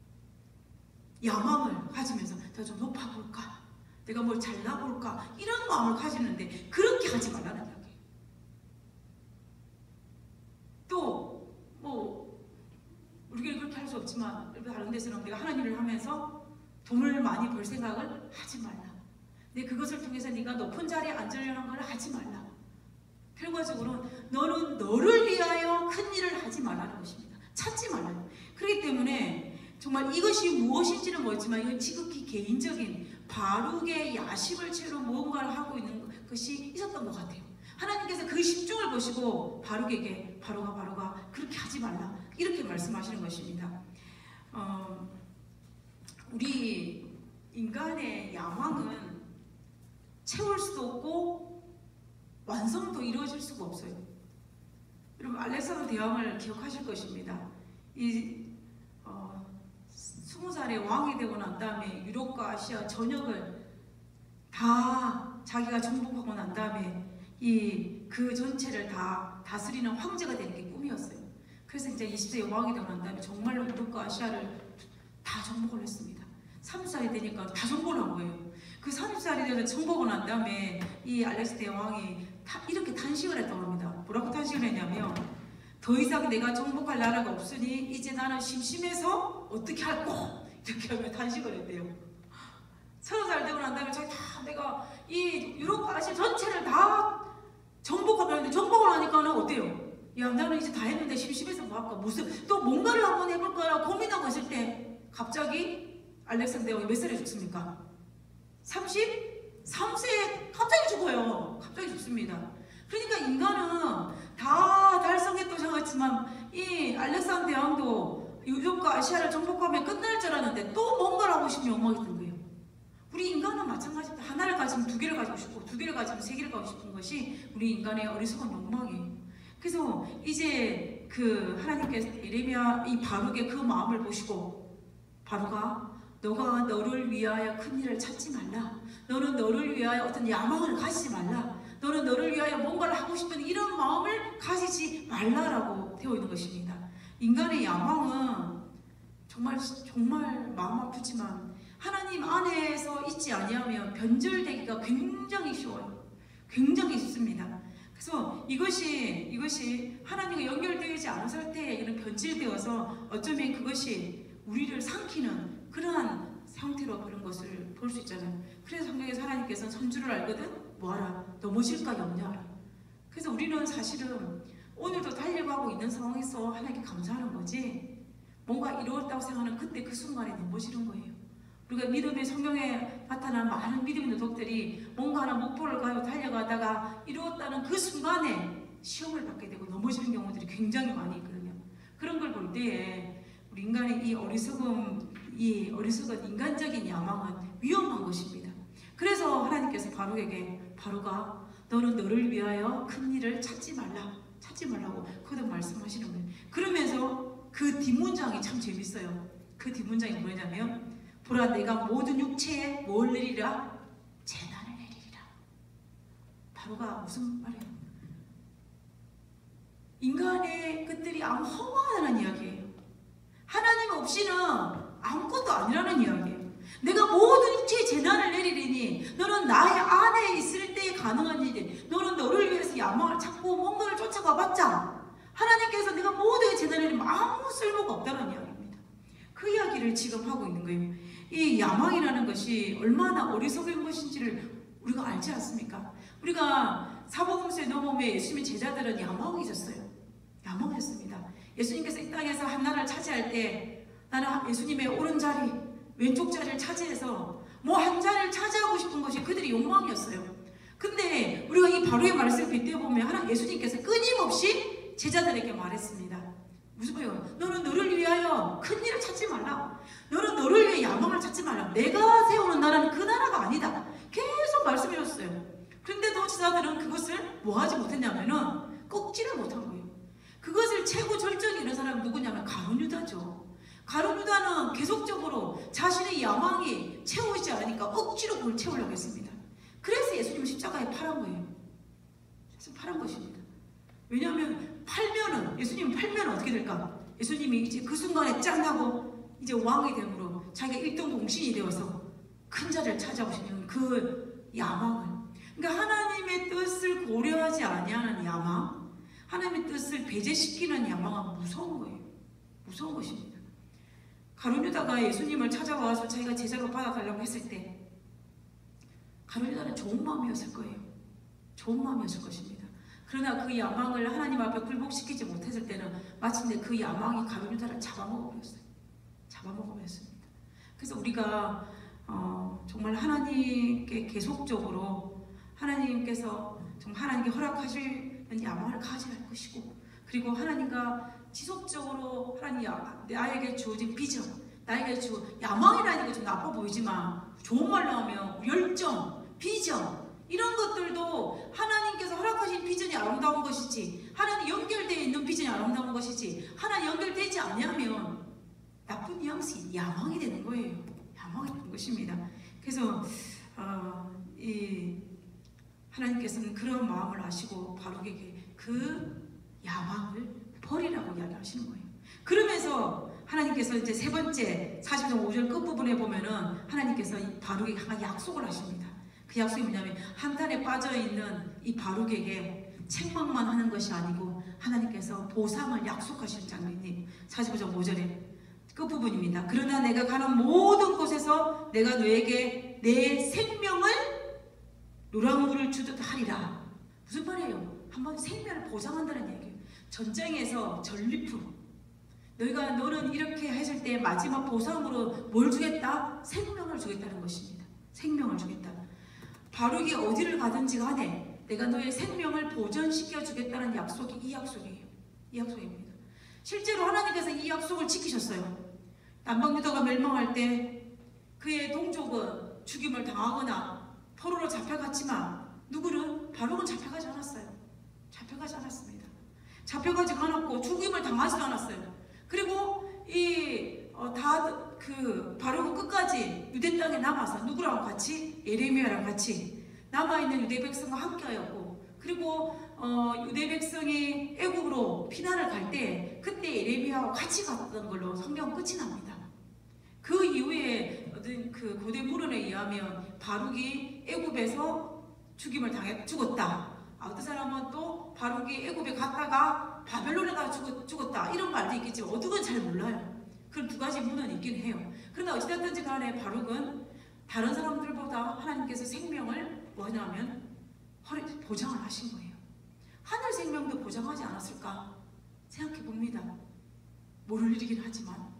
야망을 가지면서 내가 좀 높아볼까? 내가 뭘 잘나볼까? 이런 마음을 가지는데 그렇게 하지 말라는 이야기예요. 또 뭐 우리가 그렇게 할 수 없지만 다른 데서는 내가 하나님 일을 하면서 돈을 많이 벌 생각을 하지 말라. 내 그것을 통해서 네가 높은 자리에 앉으려는 걸 하지 말라. 결과적으로 너는 너를 위하여 큰 일을 하지 말라는 것입니다. 찾지 말라요. 그렇기 때문에 정말 이것이 무엇인지는 모르지만 이건 지극히 개인적인 바룩의 야심을 채로 무언가를 하고 있는 것이 있었던 것 같아요. 하나님께서 그 심중을 보시고 바룩에게 바룩아 바룩아 그렇게 하지 말라 이렇게 말씀하시는 것입니다. 어, 우리 인간의 야망은 채울 수도 없고 완성도 이루어질 수가 없어요. 여러분 알렉산더 대왕을 기억하실 것입니다. 이 어, 스무 살에 왕이 되고 난 다음에 유럽과 아시아 전역을 다 자기가 정복하고 난 다음에 이 그 전체를 다 다스리는 황제가 되는 게 꿈이었어요. 그래서 이제 이십 세에 왕이 되고 난 다음에 정말로 유럽과 아시아를 다 정복을 했습니다. 서른 살이 되니까 다 정복을 한 거예요. 그 서른 살이 돼서 정복을 한 다음에 이 알렉스 대왕이 다 이렇게 탄식을 했다고 합니다. 뭐라고 탄식을 했냐면 더 이상 내가 정복할 나라가 없으니 이제 나는 심심해서 어떻게 할꼬 이렇게 하며 탄식을 했대요. 서른 살 되고 난 다음에 자기 다 내가 이 유럽과 아시아 전체를 다 정복하고 하는데 정복을 하니까는 어때요? 야 나는 이제 다 했는데 심심해서 뭐 할까? 무슨 또 뭔가를 한번 해볼까 고민하고 있을 때 갑자기 알렉산더 대왕이 몇 살에 죽습니까? 삼십삼 세에 갑자기 죽어요. 갑자기 죽습니다. 그러니까 인간은 다 유럽과 아시아를 정복하면 끝날 줄 알았는데 또 뭔가를 하고 싶은 욕망이 든 거예요. 우리 인간은 마찬가지입니다. 하나를 가지면 두 개를 가지고 싶고 두 개를 가지면 세 개를 가지고 싶은 것이 우리 인간의 어리석은 욕망이에요. 그래서 이제 그 하나님께서 예레미야 이 바룩의 그 마음을 보시고 바룩아 너가 너를 위하여 큰 일을 찾지 말라. 너는 너를 위하여 어떤 야망을 가지지 말라. 너는 너를 위하여 뭔가를 하고 싶은 이런 마음을 가지지 말라라고 되어 있는 것입니다. 인간의 야망은 정말 정말 마음 아프지만 하나님 안에서 있지 아니하면 변절되기가 굉장히 쉬워요. 굉장히 쉽습니다. 그래서 이것이 이것이 하나님과 연결되지 않은 상태에 이런 변질되어서 어쩌면 그것이 우리를 삼키는 그러한 상태로 그런 것을 볼 수 있잖아요. 그래서 성경에서 하나님께서는 선주를 알거든 뭐하라 넘어질까 염려하라. 그래서 우리는 사실은 오늘도 달려가고 있는 상황에서 하나님께 감사하는 거지 뭔가 이루었다고 생각하는 그때 그 순간에 넘어지는 거예요. 우리가 믿음의 성경에 나타난 많은 믿음의 도덕들이 뭔가 하나 목표를 가지고 달려가다가 이루었다는 그 순간에 시험을 받게 되고 넘어지는 경우들이 굉장히 많이 있거든요. 그런 걸 볼 때에 우리 인간의 이 어리석음, 이 어리석은 인간적인 야망은 위험한 것입니다. 그래서 하나님께서 바룩에게 바룩아 너는 너를 위하여 큰 일을 찾지 말라. 찾지 말라고 거듭 말씀하시는 거예요. 그러면서 그 뒷문장이 참 재밌어요. 그 뒷문장이 뭐냐면 보라 내가 모든 육체에 뭘 내리라? 재난을 내리리라. 바로가 무슨 말이에요? 인간의 것들이 아무 허무하다는 이야기예요. 하나님 없이는 아무것도 아니라는 이야기예요. 내가 모든 육체에 재난을 내리리니 너는 나의 안에 있을 때 가능한 일이 너는 너를 위해서 야망을 찾고 뭔가를 쫓아가봤자 하나님께서 내가 모든 재난을 내리면 아무 쓸모가 없다는 이야기입니다. 그 이야기를 지금 하고 있는 거예요. 이 야망이라는 것이 얼마나 어리석은 것인지를 우리가 알지 않습니까? 우리가 사복음서에 넘어오면 예수님의 제자들은 야망이 있었어요. 야망이었습니다. 예수님께서 이 땅에서 한나라를 차지할 때 나는 예수님의 오른자리 왼쪽 자리를 차지해서 뭐 한 자리를 차지하고 싶은 것이 그들의 욕망이었어요. 근데 우리가 이 바로의 말씀을 빗대보면 하나 예수님께서 끊임없이 제자들에게 말했습니다. 무슨 말이에요? 너는 너를 위하여 큰 일을 찾지 말라. 너는 너를 위해 야망을 찾지 말라. 내가 세우는 나라는 그 나라가 아니다. 계속 말씀해 줬어요. 그런데도 제자들은 그것을 뭐 하지 못했냐면은 꺾지를 못한 거예요. 그것을 최고 절정에 이른 사람은 누구냐면 가룟 유다죠. 가룟 유다는 계속적으로 자신의 야망이 채우지 않으니까 억지로 그걸 채우려고 했습니다. 그래서 예수님을 십자가에 팔은 거예요. 그래서 팔은 것입니다. 왜냐하면 팔면은 예수님 팔면 어떻게 될까? 예수님이 이제 그 순간에 짠하고 이제 왕이 되므로 자기가 일등 동신이 되어서 큰 자리를 찾아오시는 그 야망을, 그러니까 하나님의 뜻을 고려하지 아니하는 야망, 하나님의 뜻을 배제시키는 야망은 무서운 거예요. 무서운 것입니다. 가룟 유다가 예수님을 찾아와서 자기가 제자로 받아달라고 했을 때 가룟 유다는 좋은 마음이었을 거예요. 좋은 마음이었을 것입니다. 그러나 그 야망을 하나님 앞에 굴복시키지 못했을 때는 마침내 그 야망이 가룟 유다를 잡아먹어버렸어요. 잡아먹어버렸습니다. 그래서 우리가 어, 정말 하나님께 계속적으로 하나님께서 정말 하나님께 허락하시는 야망을 가져야 할 것이고, 그리고 하나님과 지속적으로 하나님 나에게 주어진 비전, 나에게 주 야망이라는 게 좀 나빠 보이지만 좋은 말로 하면 열정, 비전 이런 것들도 하나님께서 허락하신 비전이 아름다운 것이지, 하나님 연결되어 있는 비전이 아름다운 것이지, 하나님 연결되지 않으면 나쁜 뉘앙스, 야망이 되는 거예요. 야망이 되는 것입니다. 그래서 어, 이 하나님께서는 그런 마음을 아시고 바룩에게 그 야망을 버리라고 이야기하시는 거예요. 그러면서 하나님께서 이제 세 번째 사십 장 오 절 끝부분에 보면은 하나님께서 바룩에게 한 약속을 하십니다. 그 약속이 뭐냐면 한탄에 빠져있는 이 바룩에게 책망만 하는 것이 아니고 하나님께서 보상을 약속하시는 장면이 사십오 장 오 절에 끝부분입니다. 그러나 내가 가는 모든 곳에서 내가 너에게 내 생명을 노랑물을 주듯 하리라. 무슨 말이에요? 한번 생명을 보장한다는 얘기예요. 전쟁에서 전리품, 너희가 너는 이렇게 했을 때 마지막 보상으로 뭘 주겠다? 생명을 주겠다는 것입니다. 생명을 주겠다. 바룩이 어디를 가든지 간에 내가 너의 생명을 보존시켜 주겠다는 약속이 이 약속이에요. 이 약속입니다. 실제로 하나님께서 이 약속을 지키셨어요. 남방유다가 멸망할 때 그의 동족은 죽임을 당하거나 포로로 잡혀갔지만 누구는 바룩은 잡혀가지 않았어요. 잡혀가지 않았습니다. 잡혀가지 않았고 죽임을 당하지도 않았어요. 그리고 이 어, 다 그 바룩은 끝까지 유대 땅에 남아서 누구랑 같이 예레미야랑 같이 남아있는 유대 백성과 함께하였고, 그리고 어, 유대 백성이 애굽으로 피난을 갈 때 그때 예레미야와 같이 갔던 걸로 성경 끝이 납니다. 그 이후에 어떤 그 고대 물언에 의하면 바룩이 애굽에서 죽임을 당해 죽었다. 어떤 사람은 또 바룩이 애굽에 갔다가 바벨론에 가 죽었, 죽었다 이런 말도 있겠지만 어둑은 잘 몰라요. 그런 두 가지 문헌이 있긴 해요. 그러나 어찌됐든지 간에 바룩은 다른 사람들보다 하나님께서 생명을 뭐냐면 보장을 하신 거예요. 하늘 생명도 보장하지 않았을까 생각해 봅니다. 모를 일이긴 하지만.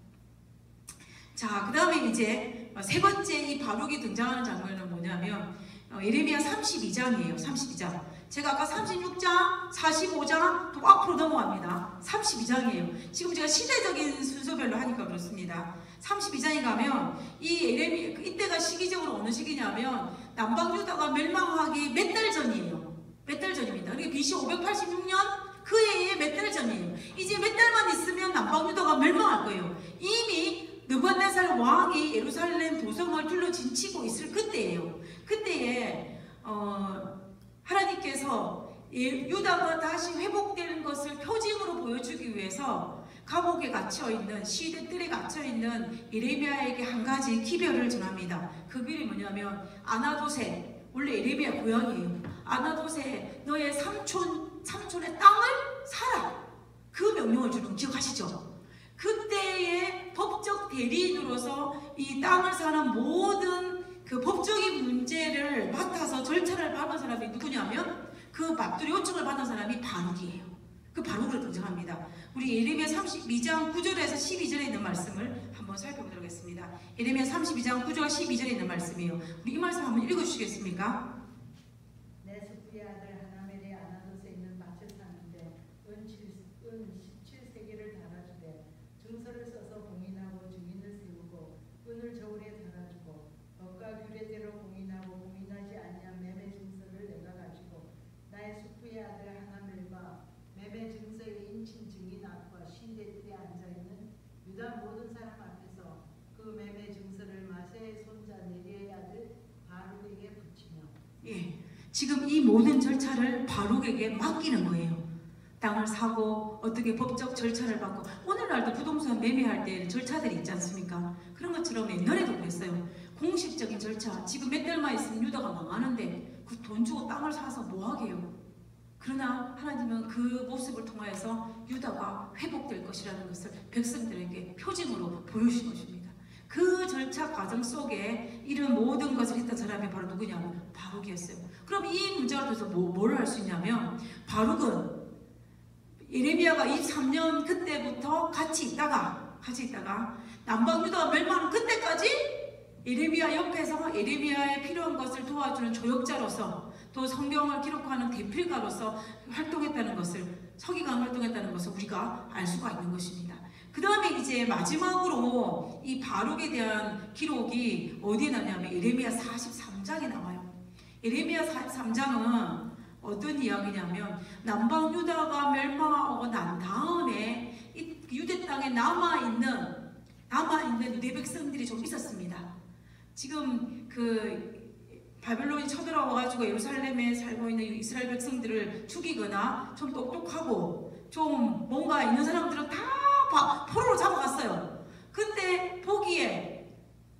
자, 그 다음에 이제 세 번째 이 바룩이 등장하는 장면은 뭐냐면 예레미야 삼십이 장이에요. 삼십이 장. 제가 아까 삼십육 장, 사십오 장 또 앞으로 넘어갑니다. 삼십이 장이에요. 지금 제가 시대적인 순서별로 하니까 그렇습니다. 삼십이 장에 가면 이 예레미야, 이때가 시기적으로 어느 시기냐면 남방유다가 멸망하기 몇 달 전이에요. 몇 달 전입니다. 그게 비씨 오백팔십육 년 그 해에 몇 달 전이에요. 이제 몇 달만 있으면 남방유다가 멸망할 거예요. 이미 느부갓네살 왕이 예루살렘 도성을 둘러진치고 있을 그때예요. 그때에 어, 하나님께서 유다가 다시 회복되는 것을 표징으로 보여주기 위해서 감옥에 갇혀있는, 시대뜰에 갇혀있는 예레미야에게 한 가지 기별을 전합니다. 그 길이 뭐냐면 아나도세, 원래 예레미야 고향이에요. 아나도세 너의 삼촌, 삼촌의 땅을 사라. 그 명령을 주는 거 기억하시죠? 그때의 법적 대리인으로서 이 땅을 사는 모든 그 법적인 문제를 맡아서 절차를 밟은 사람이 누구냐면 그 맙두리 요청을 받은 사람이 바룩이에요. 그 바룩으로 등장합니다. 우리 예레미야 삼십이 장 구 절에서 십이 절에 있는 말씀을 한번 살펴보도록 하겠습니다. 예레미야 삼십이 장 구 절 십이 절에 있는 말씀이에요. 우리 이 말씀 한번 읽어주시겠습니까? 내 숙부의 아들 하나멜의 아나도스에 있는 밭을 샀는데 은 십칠 세겔을 달아주되 증서를 써서 봉인하고 증인을 세우고 은을 저울에 달아주고 법과 규례대로 봉인하고 봉인하지 아니한 매매 증서를 내가 가지고 나의 숙부의 아들 하나멜과 매매 증서의 인친 증인 앞과 시대뜰에 앉아있는 유다 모든 사람 앞에서 그 매매 증서를 마세의 손자 네리의 아들 바룩에게 붙이며. 예, 지금 이 모든 절차를 바룩에게 맡기는 거예요. 땅을 사고 어떻게 법적 절차를 받고, 오늘날도 부동산 매매할 때 절차들이 있지 않습니까? 그런 것처럼 옛날에도 그랬어요. 공식적인 절차, 지금 몇 달만 있으면 유다가 망하는데 그 돈 주고 땅을 사서 뭐 하게요? 그러나 하나님은 그 모습을 통하여서 유다가 회복될 것이라는 것을 백성들에게 표징으로 보여주신 것입니다. 그 절차 과정 속에 이런 모든 것을 했던 사람이 바로 누구냐면 바룩이었어요. 그럼 이 문제가 돼서 뭐, 뭘 할 수 있냐면 바룩은 예레미야가 이십삼 년 그때부터 같이 있다가 같이 있다가 남방유다가 멸망하는 그때까지 예레미야 옆에서 예레미야에 필요한 것을 도와주는 조력자로서 또 성경을 기록하는 대필가로서 활동했다는 것을, 서기관 활동했다는 것을 우리가 알 수가 있는 것입니다. 그 다음에 이제 마지막으로 이 바룩에 대한 기록이 어디에 나냐면 예레미야 사십삼 장에 나와요. 예레미야 사십삼 장은 어떤 이야기냐면 남방 유다가 멸망하고 난 다음에 이 유대 땅에 남아있는 남아있는 유대 백성들이 좀 있었습니다. 지금 그 바벨론이 쳐들어와가지고 예루살렘에 살고 있는 이스라엘 백성들을 죽이거나 좀 똑똑하고 좀 뭔가 있는 사람들은 다 포로로 잡아갔어요. 근데 보기에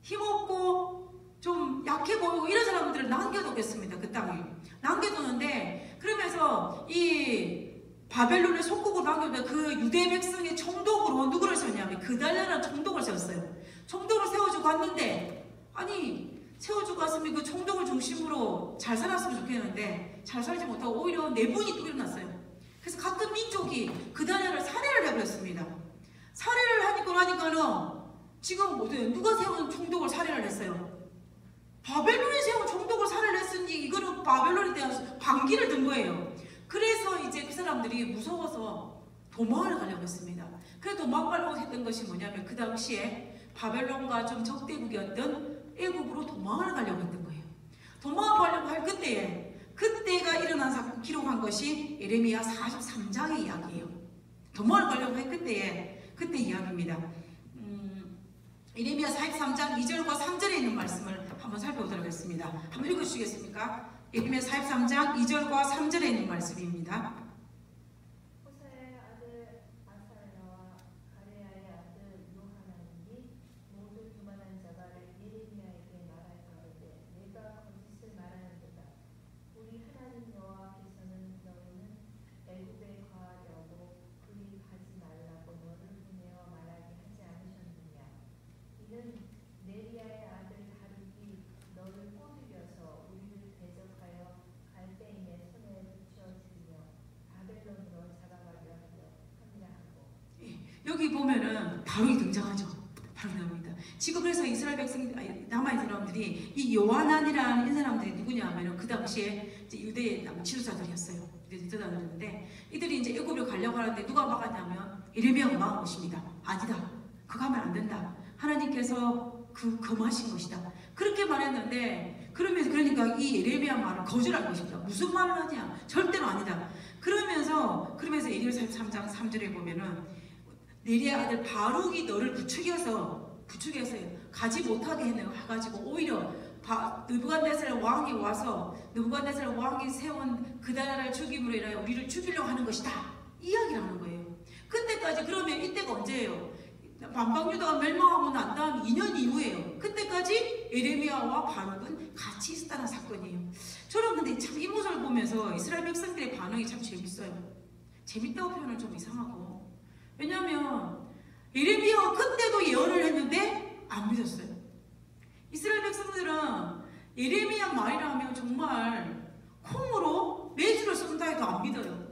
힘없고 좀 약해 보이고 이런 사람들을 남겨두겠습니다. 그 땅에 남겨두는데, 그러면서 이 바벨론의 속국으로 남겨둔 그 유대 백성의 총독으로 누구를 세웠냐면 그달랴라는 총독을 세웠어요. 총독을 세워주고 갔는데, 아니 세워주고 갔으면 그 총독을 중심으로 잘 살았으면 좋겠는데 잘 살지 못하고 오히려 내분이 또 일어났어요. 그래서 같은 민족이 그달랴를 살해를 해버렸습니다. 살해를 하니까 나니까는 지금 어디 누가 세운 총독을 살해를 했어요? 바벨론이 세운 총독을 살해를 했으니 이거는 바벨론에 대한 반기를 든 거예요. 그래서 이제 그 사람들이 무서워서 도망을 가려고 했습니다. 그 도망가려고 했던 것이 뭐냐면 그 당시에 바벨론과 좀 적대국이었던 애굽으로 도망을 가려고 했던 거예요. 도망을 가려고 할 그때에 그때가 일어난 사건 기록한 것이 예레미야 사십삼 장의 이야기예요. 도망을 가려고 할 그때에 그때 이야기입니다. 음, 예레미야 사십삼 장 이 절과 삼 절에 있는 말씀을 한번 살펴보도록 하겠습니다. 한번 읽어주시겠습니까? 예레미야 사십삼 장 이 절과 삼 절에 있는 말씀입니다. 호사의 아들 아사야와 가레야의 아들 요하나님이 모두 교만한 자가를 예레미야에게 말하여 가로되 내가 거짓을 말하는도다. 우리 하나님 여호와께서는 너희는 애굽에 거하려고 그리 가지 말라고 너를 보내어 말하게 하지 않으셨느냐. 이는 네리야의 아들 바룩이 너를 꼬드겨서 우리를 대적하여 갈대인의 손에 붙여주며 바벨론으로 잡아가려 함이라 하고. 예, 여기 보면은 바룩이 등장하죠. 바룩이 나옵니다. 지금 그래서 이스라엘 백성 남아있는 사람들이 이 요하난이라는 이 사람들이 누구냐 하면 그 당시에 이제 유대의 남 지도자들이었어요. 유대 지도자들인데 이들이 이제 애굽으로 가려고 하는데 누가 막았냐면 예레미야가 막은 것입니다. 아니다. 그거 하면 안 된다. 하나님께서 그 금하신 것이다. 그렇게 말했는데 그러면서 그러니까 이 예레미야 말을 거절한 것입니다. 무슨 말을 하냐? 절대로 아니다. 그러면서 그러면서 예레미야 사십삼 장 삼 절에 보면은 네리야 아들 바룩이 너를 부추겨서 부추겨서 가지 못하게 해가지고 오히려 느부갓네살 왕이 와서 느부갓네살 왕이 세운 그 나라를 죽임으로 인하여 우리를 죽이려고 하는 것이다. 이야기를 하는 거예요. 그때까지 그러면 이때가 언제예요? 반방유다가 멸망하고 난 다음 이 년 이후에요. 그때까지 예레미야와 바룩은 같이 있었다는 사건이에요. 저는 근데 참 이 모습을 보면서 이스라엘 백성들의 반응이 참 재밌어요. 재밌다고 표현은 좀 이상하고, 왜냐하면 예레미야가 그때도 예언을 했는데 안 믿었어요. 이스라엘 백성들은 예레미야 말이라 하면 정말 콩으로 매주를 쓴다 해도 안 믿어요.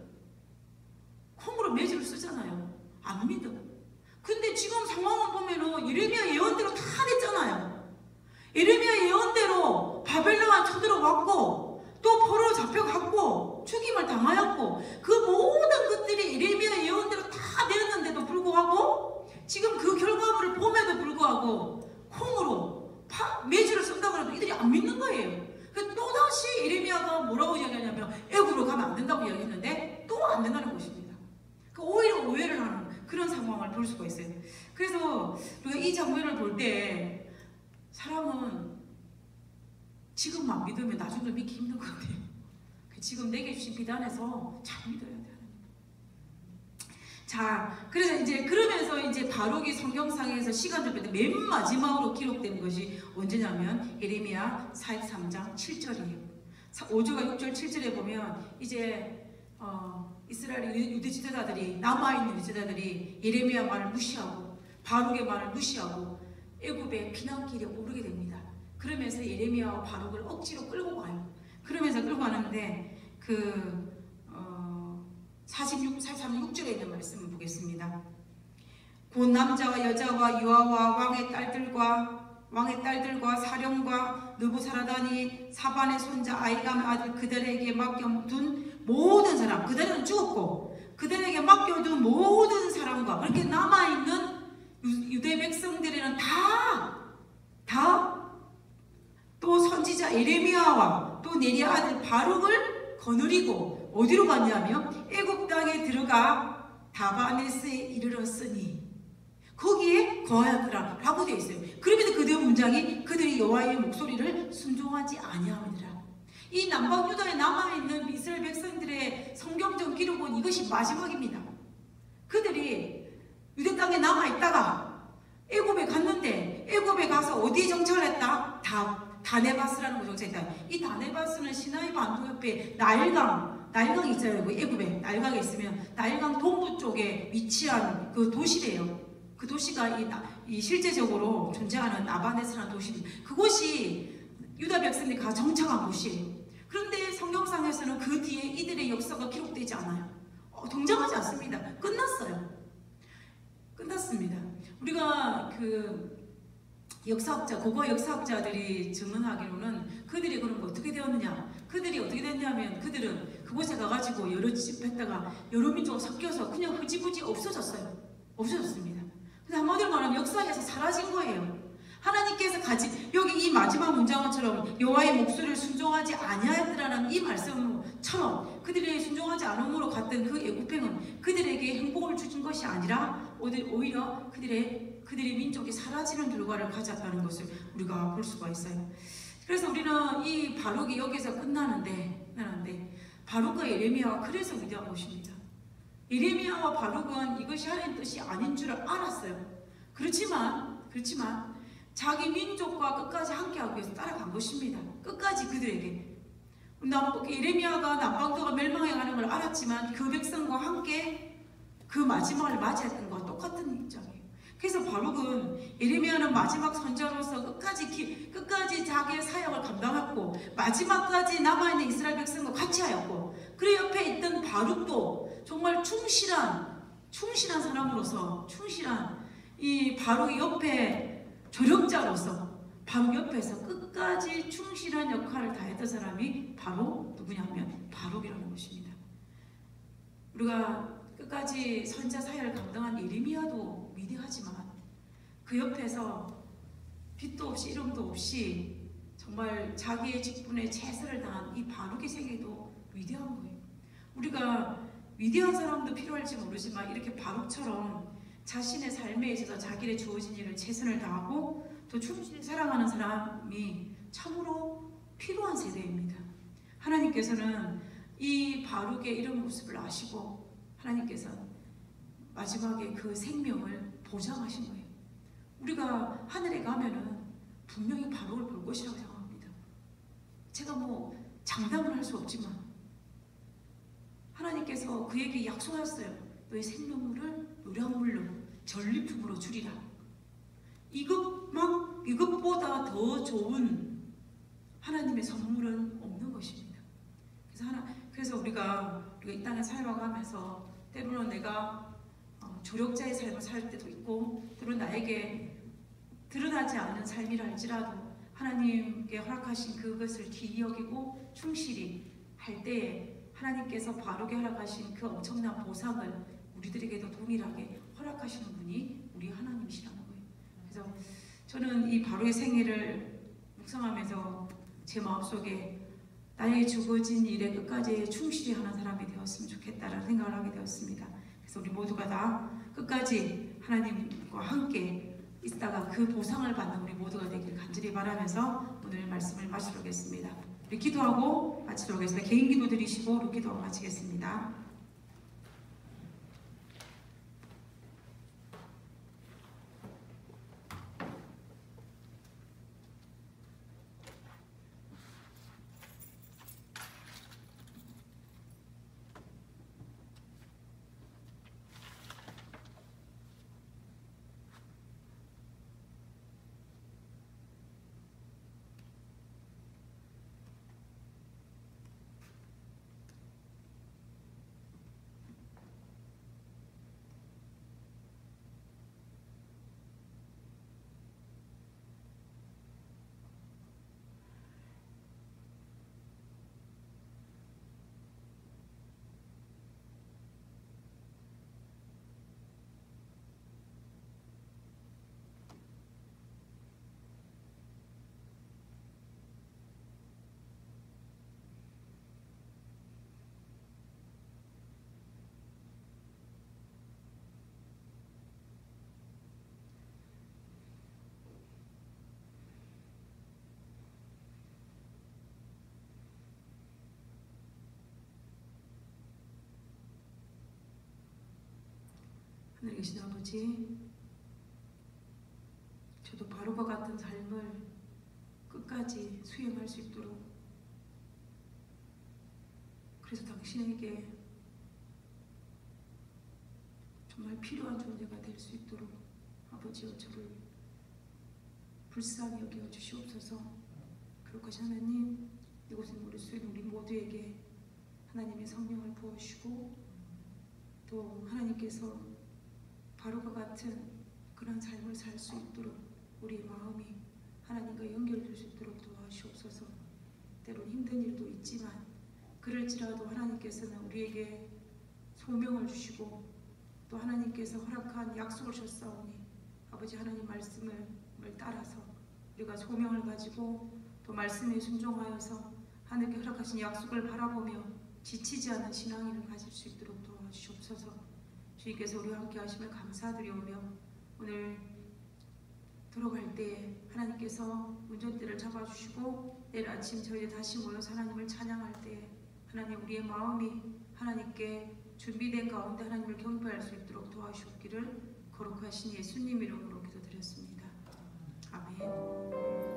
콩으로 매주를 쓰잖아요. 안 믿어. 근데 지금 상황을 보면은 예레미야 예언대로 다 됐잖아요. 예레미야 예언대로 바벨론에 쳐들어왔고 또 포로로 잡혀갔고 죽임을 당하였고 그 모든 것들이 예레미야 예언대로 다 되었는데도 불구하고 지금 그 결과물을 봄에도 불구하고 콩으로 파, 매주를 쓴다고 해도 이들이 안 믿는 거예요. 또다시 예레미야가 뭐라고 이야기하냐면 애굽으로 가면 안 된다고 이야기했는데 또 안 된다는 것입니다. 오히려 오해를 하는 그런 상황을 볼 수가 있어요. 그래서 우리가 이 장면을 볼 때 사람은 지금 안 믿으면 나중에 믿기 힘든 것 같아요. 지금 내게 주신 비단에서 잘 믿어야 돼요. 자, 그래서 이제 그러면서 이제 바룩이 성경상에서 시간을 뺄 때 맨 마지막으로 기록된 것이 언제냐면 예레미야 사십삼 장 칠 절이에요. 오 절과 육 절 칠 절에 보면 이제 어, 이스라엘 유대 지도자들이 남아있는 지도자들이 예레미야 말을 무시하고 바룩의 말을 무시하고 애굽의 피난길에 오르게 됩니다. 그러면서 예레미야와 바룩을 억지로 끌고 가요. 그러면서 끌고 가는데 그 어, 사십육, 사십삼, 육 절에 있는 말씀을 보겠습니다. 곧 남자와 여자와 유아와 왕의 딸들과 왕의 딸들과 사령과 느부사라단이 사반의 손자 아이감의 아들 그들에게 맡겨둔 모든 사람, 그들은 죽었고 그들에게 맡겨둔 모든 사람과 그렇게 남아있는 유대 백성들에는 다, 다 또 선지자 예레미야와 또 네리야 아들 바룩을 거느리고 어디로 갔냐면 애굽 땅에 들어가 다바네스에 이르렀으니 거기에 거하였더라 라고 되어 있어요. 그러면서 그 다음 문장이 그들이 여호와의 목소리를 순종하지 아니하니라. 이 남방 유다에 남아있는 이스라엘 백성들의 성경적 기록은 이것이 마지막입니다. 그들이 유대 땅에 남아있다가 애굽에 갔는데 애굽에 가서 어디에 정착을 했다? 다 다네바스라는 곳에 정착했다. 이 다네바스는 시나이 반도 옆에 나일강, 나일강이 있잖아요. 그 애굽에 나일강이 있으면 나일강 동부 쪽에 위치한 그 도시래요. 그 도시가 이, 이 실제적으로 존재하는 아바네스라는 도시입니다. 그곳이 유다 백성들이 가 정착한 곳이에요. 그런데 성경상에서는 그 뒤에 이들의 역사가 기록되지 않아요. 어, 등장하지 않습니다. 끝났어요. 끝났습니다. 우리가 그 역사학자, 고고 역사학자들이 증언하기로는 그들이 그런 거 어떻게 되었느냐? 그들이 어떻게 됐냐면 그들은 그곳에 가가지고 여러 집 했다가 여러 민족 섞여서 그냥 흐지부지 없어졌어요. 없어졌습니다. 그래서 한마디로 말하면 역사에서 사라진 거예요. 하나님께서 가지 여기 이 마지막 문장처럼 여호와의 목소리를 순종하지 아니하였더라는 이 말씀처럼 그들이 순종하지 않음으로 갔던 그 애굽행은 그들에게 행복을 주신 것이 아니라 오히려 그들의 그들의 민족이 사라지는 결과를 가졌다는 것을 우리가 볼 수가 있어요. 그래서 우리는 이 바룩이 여기서 끝나는데, 끝나는데 바룩과 예레미야가 그래서 위대한 것입니다. 예레미야와 바룩은 이것이 하나님 뜻이 아닌 줄을 알았어요. 그렇지만, 그렇지만 자기 민족과 끝까지 함께하기 위해서 따라간 것입니다. 끝까지 그들에게. 예레미야가 남방도가 멸망해가는 걸 알았지만 그 백성과 함께 그 마지막을 맞이했던 것과 똑같은 입장이에요. 그래서 바룩은 예레미야는 마지막 선자로서 끝까지 기, 끝까지 자기의 사역을 감당했고 마지막까지 남아있는 이스라엘 백성과 같이 하였고 그 옆에 있던 바룩도 정말 충실한 충실한 사람으로서 충실한 이 바룩 옆에 조력자로서 바룩 옆에서 끝까지 충실한 역할을 다했던 사람이 바로 누구냐면 바룩이라는 것입니다. 우리가 끝까지 선자 사역을 감당한 예레미야도 위대하지만 그 옆에서 빛도 없이 이름도 없이 정말 자기의 직분에 최선을 다한 이 바룩의 생애도 위대한 거예요. 우리가 위대한 사람도 필요할지 모르지만 이렇게 바룩처럼 자신의 삶에 있어서 자기의 주어진 일을 최선을 다하고 또 충실히 사랑하는 사람이 참으로 필요한 세대입니다. 하나님께서는 이 바룩의 이런 모습을 아시고 하나님께서 마지막에 그 생명을 보장하신 거예요. 우리가 하늘에 가면은 분명히 바룩을 볼 것이라고 생각합니다. 제가 뭐 장담을 할 수 없지만 하나님께서 그에게 약속하셨어요. 너의 생명물을 노량물로 전리품으로 주리라. 이것만 이것보다 더 좋은 하나님의 선물은 없는 것입니다. 그래서 하나 그래서 우리가 우리가 이 땅에 살아가면서 때로는 내가 어, 조력자의 삶을 살 때도 있고 때로는 나에게 드러나지 않는 삶이라 할지라도 하나님께 허락하신 그것을 기이 여기고 충실히 할 때에 하나님께서 바룩에 허락하신 그 엄청난 보상을 우리들에게도 동일하게 허락하시는 분이 우리 하나님이시라는 거예요. 그래서 저는 이 바룩의 생애를 묵상하면서 제 마음속에 나의 주어진 일에 끝까지 충실히 하는 사람이 되었으면 좋겠다라는 생각을 하게 되었습니다. 그래서 우리 모두가 다 끝까지 하나님과 함께 있다가 그 보상을 받는 우리 모두가 되길 간절히 바라면서 오늘 말씀을 마치도록 하겠습니다. 우리 기도하고 마치도록 하겠습니다. 개인 기도 드리시고 우리 기도하고 마치겠습니다. 하늘에 계신 아버지, 저도 바룩과 같은 삶을 끝까지 수행할 수 있도록, 그래서 당신에게 정말 필요한 존재가 될 수 있도록 아버지여 저를 불쌍히 여겨 주시옵소서. 그렇게 하나님, 이곳에 모일 수 있는 우리 모두에게 하나님의 성령을 부어주시고 또 하나님께서 바룩과 같은 그런 삶을 살 수 있도록 우리의 마음이 하나님과 연결될 수 있도록 도와주옵소서. 때론 힘든 일도 있지만 그럴지라도 하나님께서는 우리에게 소명을 주시고 또 하나님께서 허락한 약속을 주셨사오니 아버지 하나님 말씀을 따라서 우리가 소명을 가지고 또 말씀에 순종하여서 하나님께 허락하신 약속을 바라보며 지치지 않는 신앙인을 가질 수 있도록 도와주시옵소서. 주님께서 우리와 함께 하심을 감사드리오며 오늘 들어갈 때에 하나님께서 운전대를 잡아주시고 내일 아침 저희들 다시 모여서 하나님을 찬양할 때에 하나님 우리의 마음이 하나님께 준비된 가운데 하나님을 경배할 수 있도록 도와주시기를 거룩하신 예수님 이름으로 기도드렸습니다. 아멘.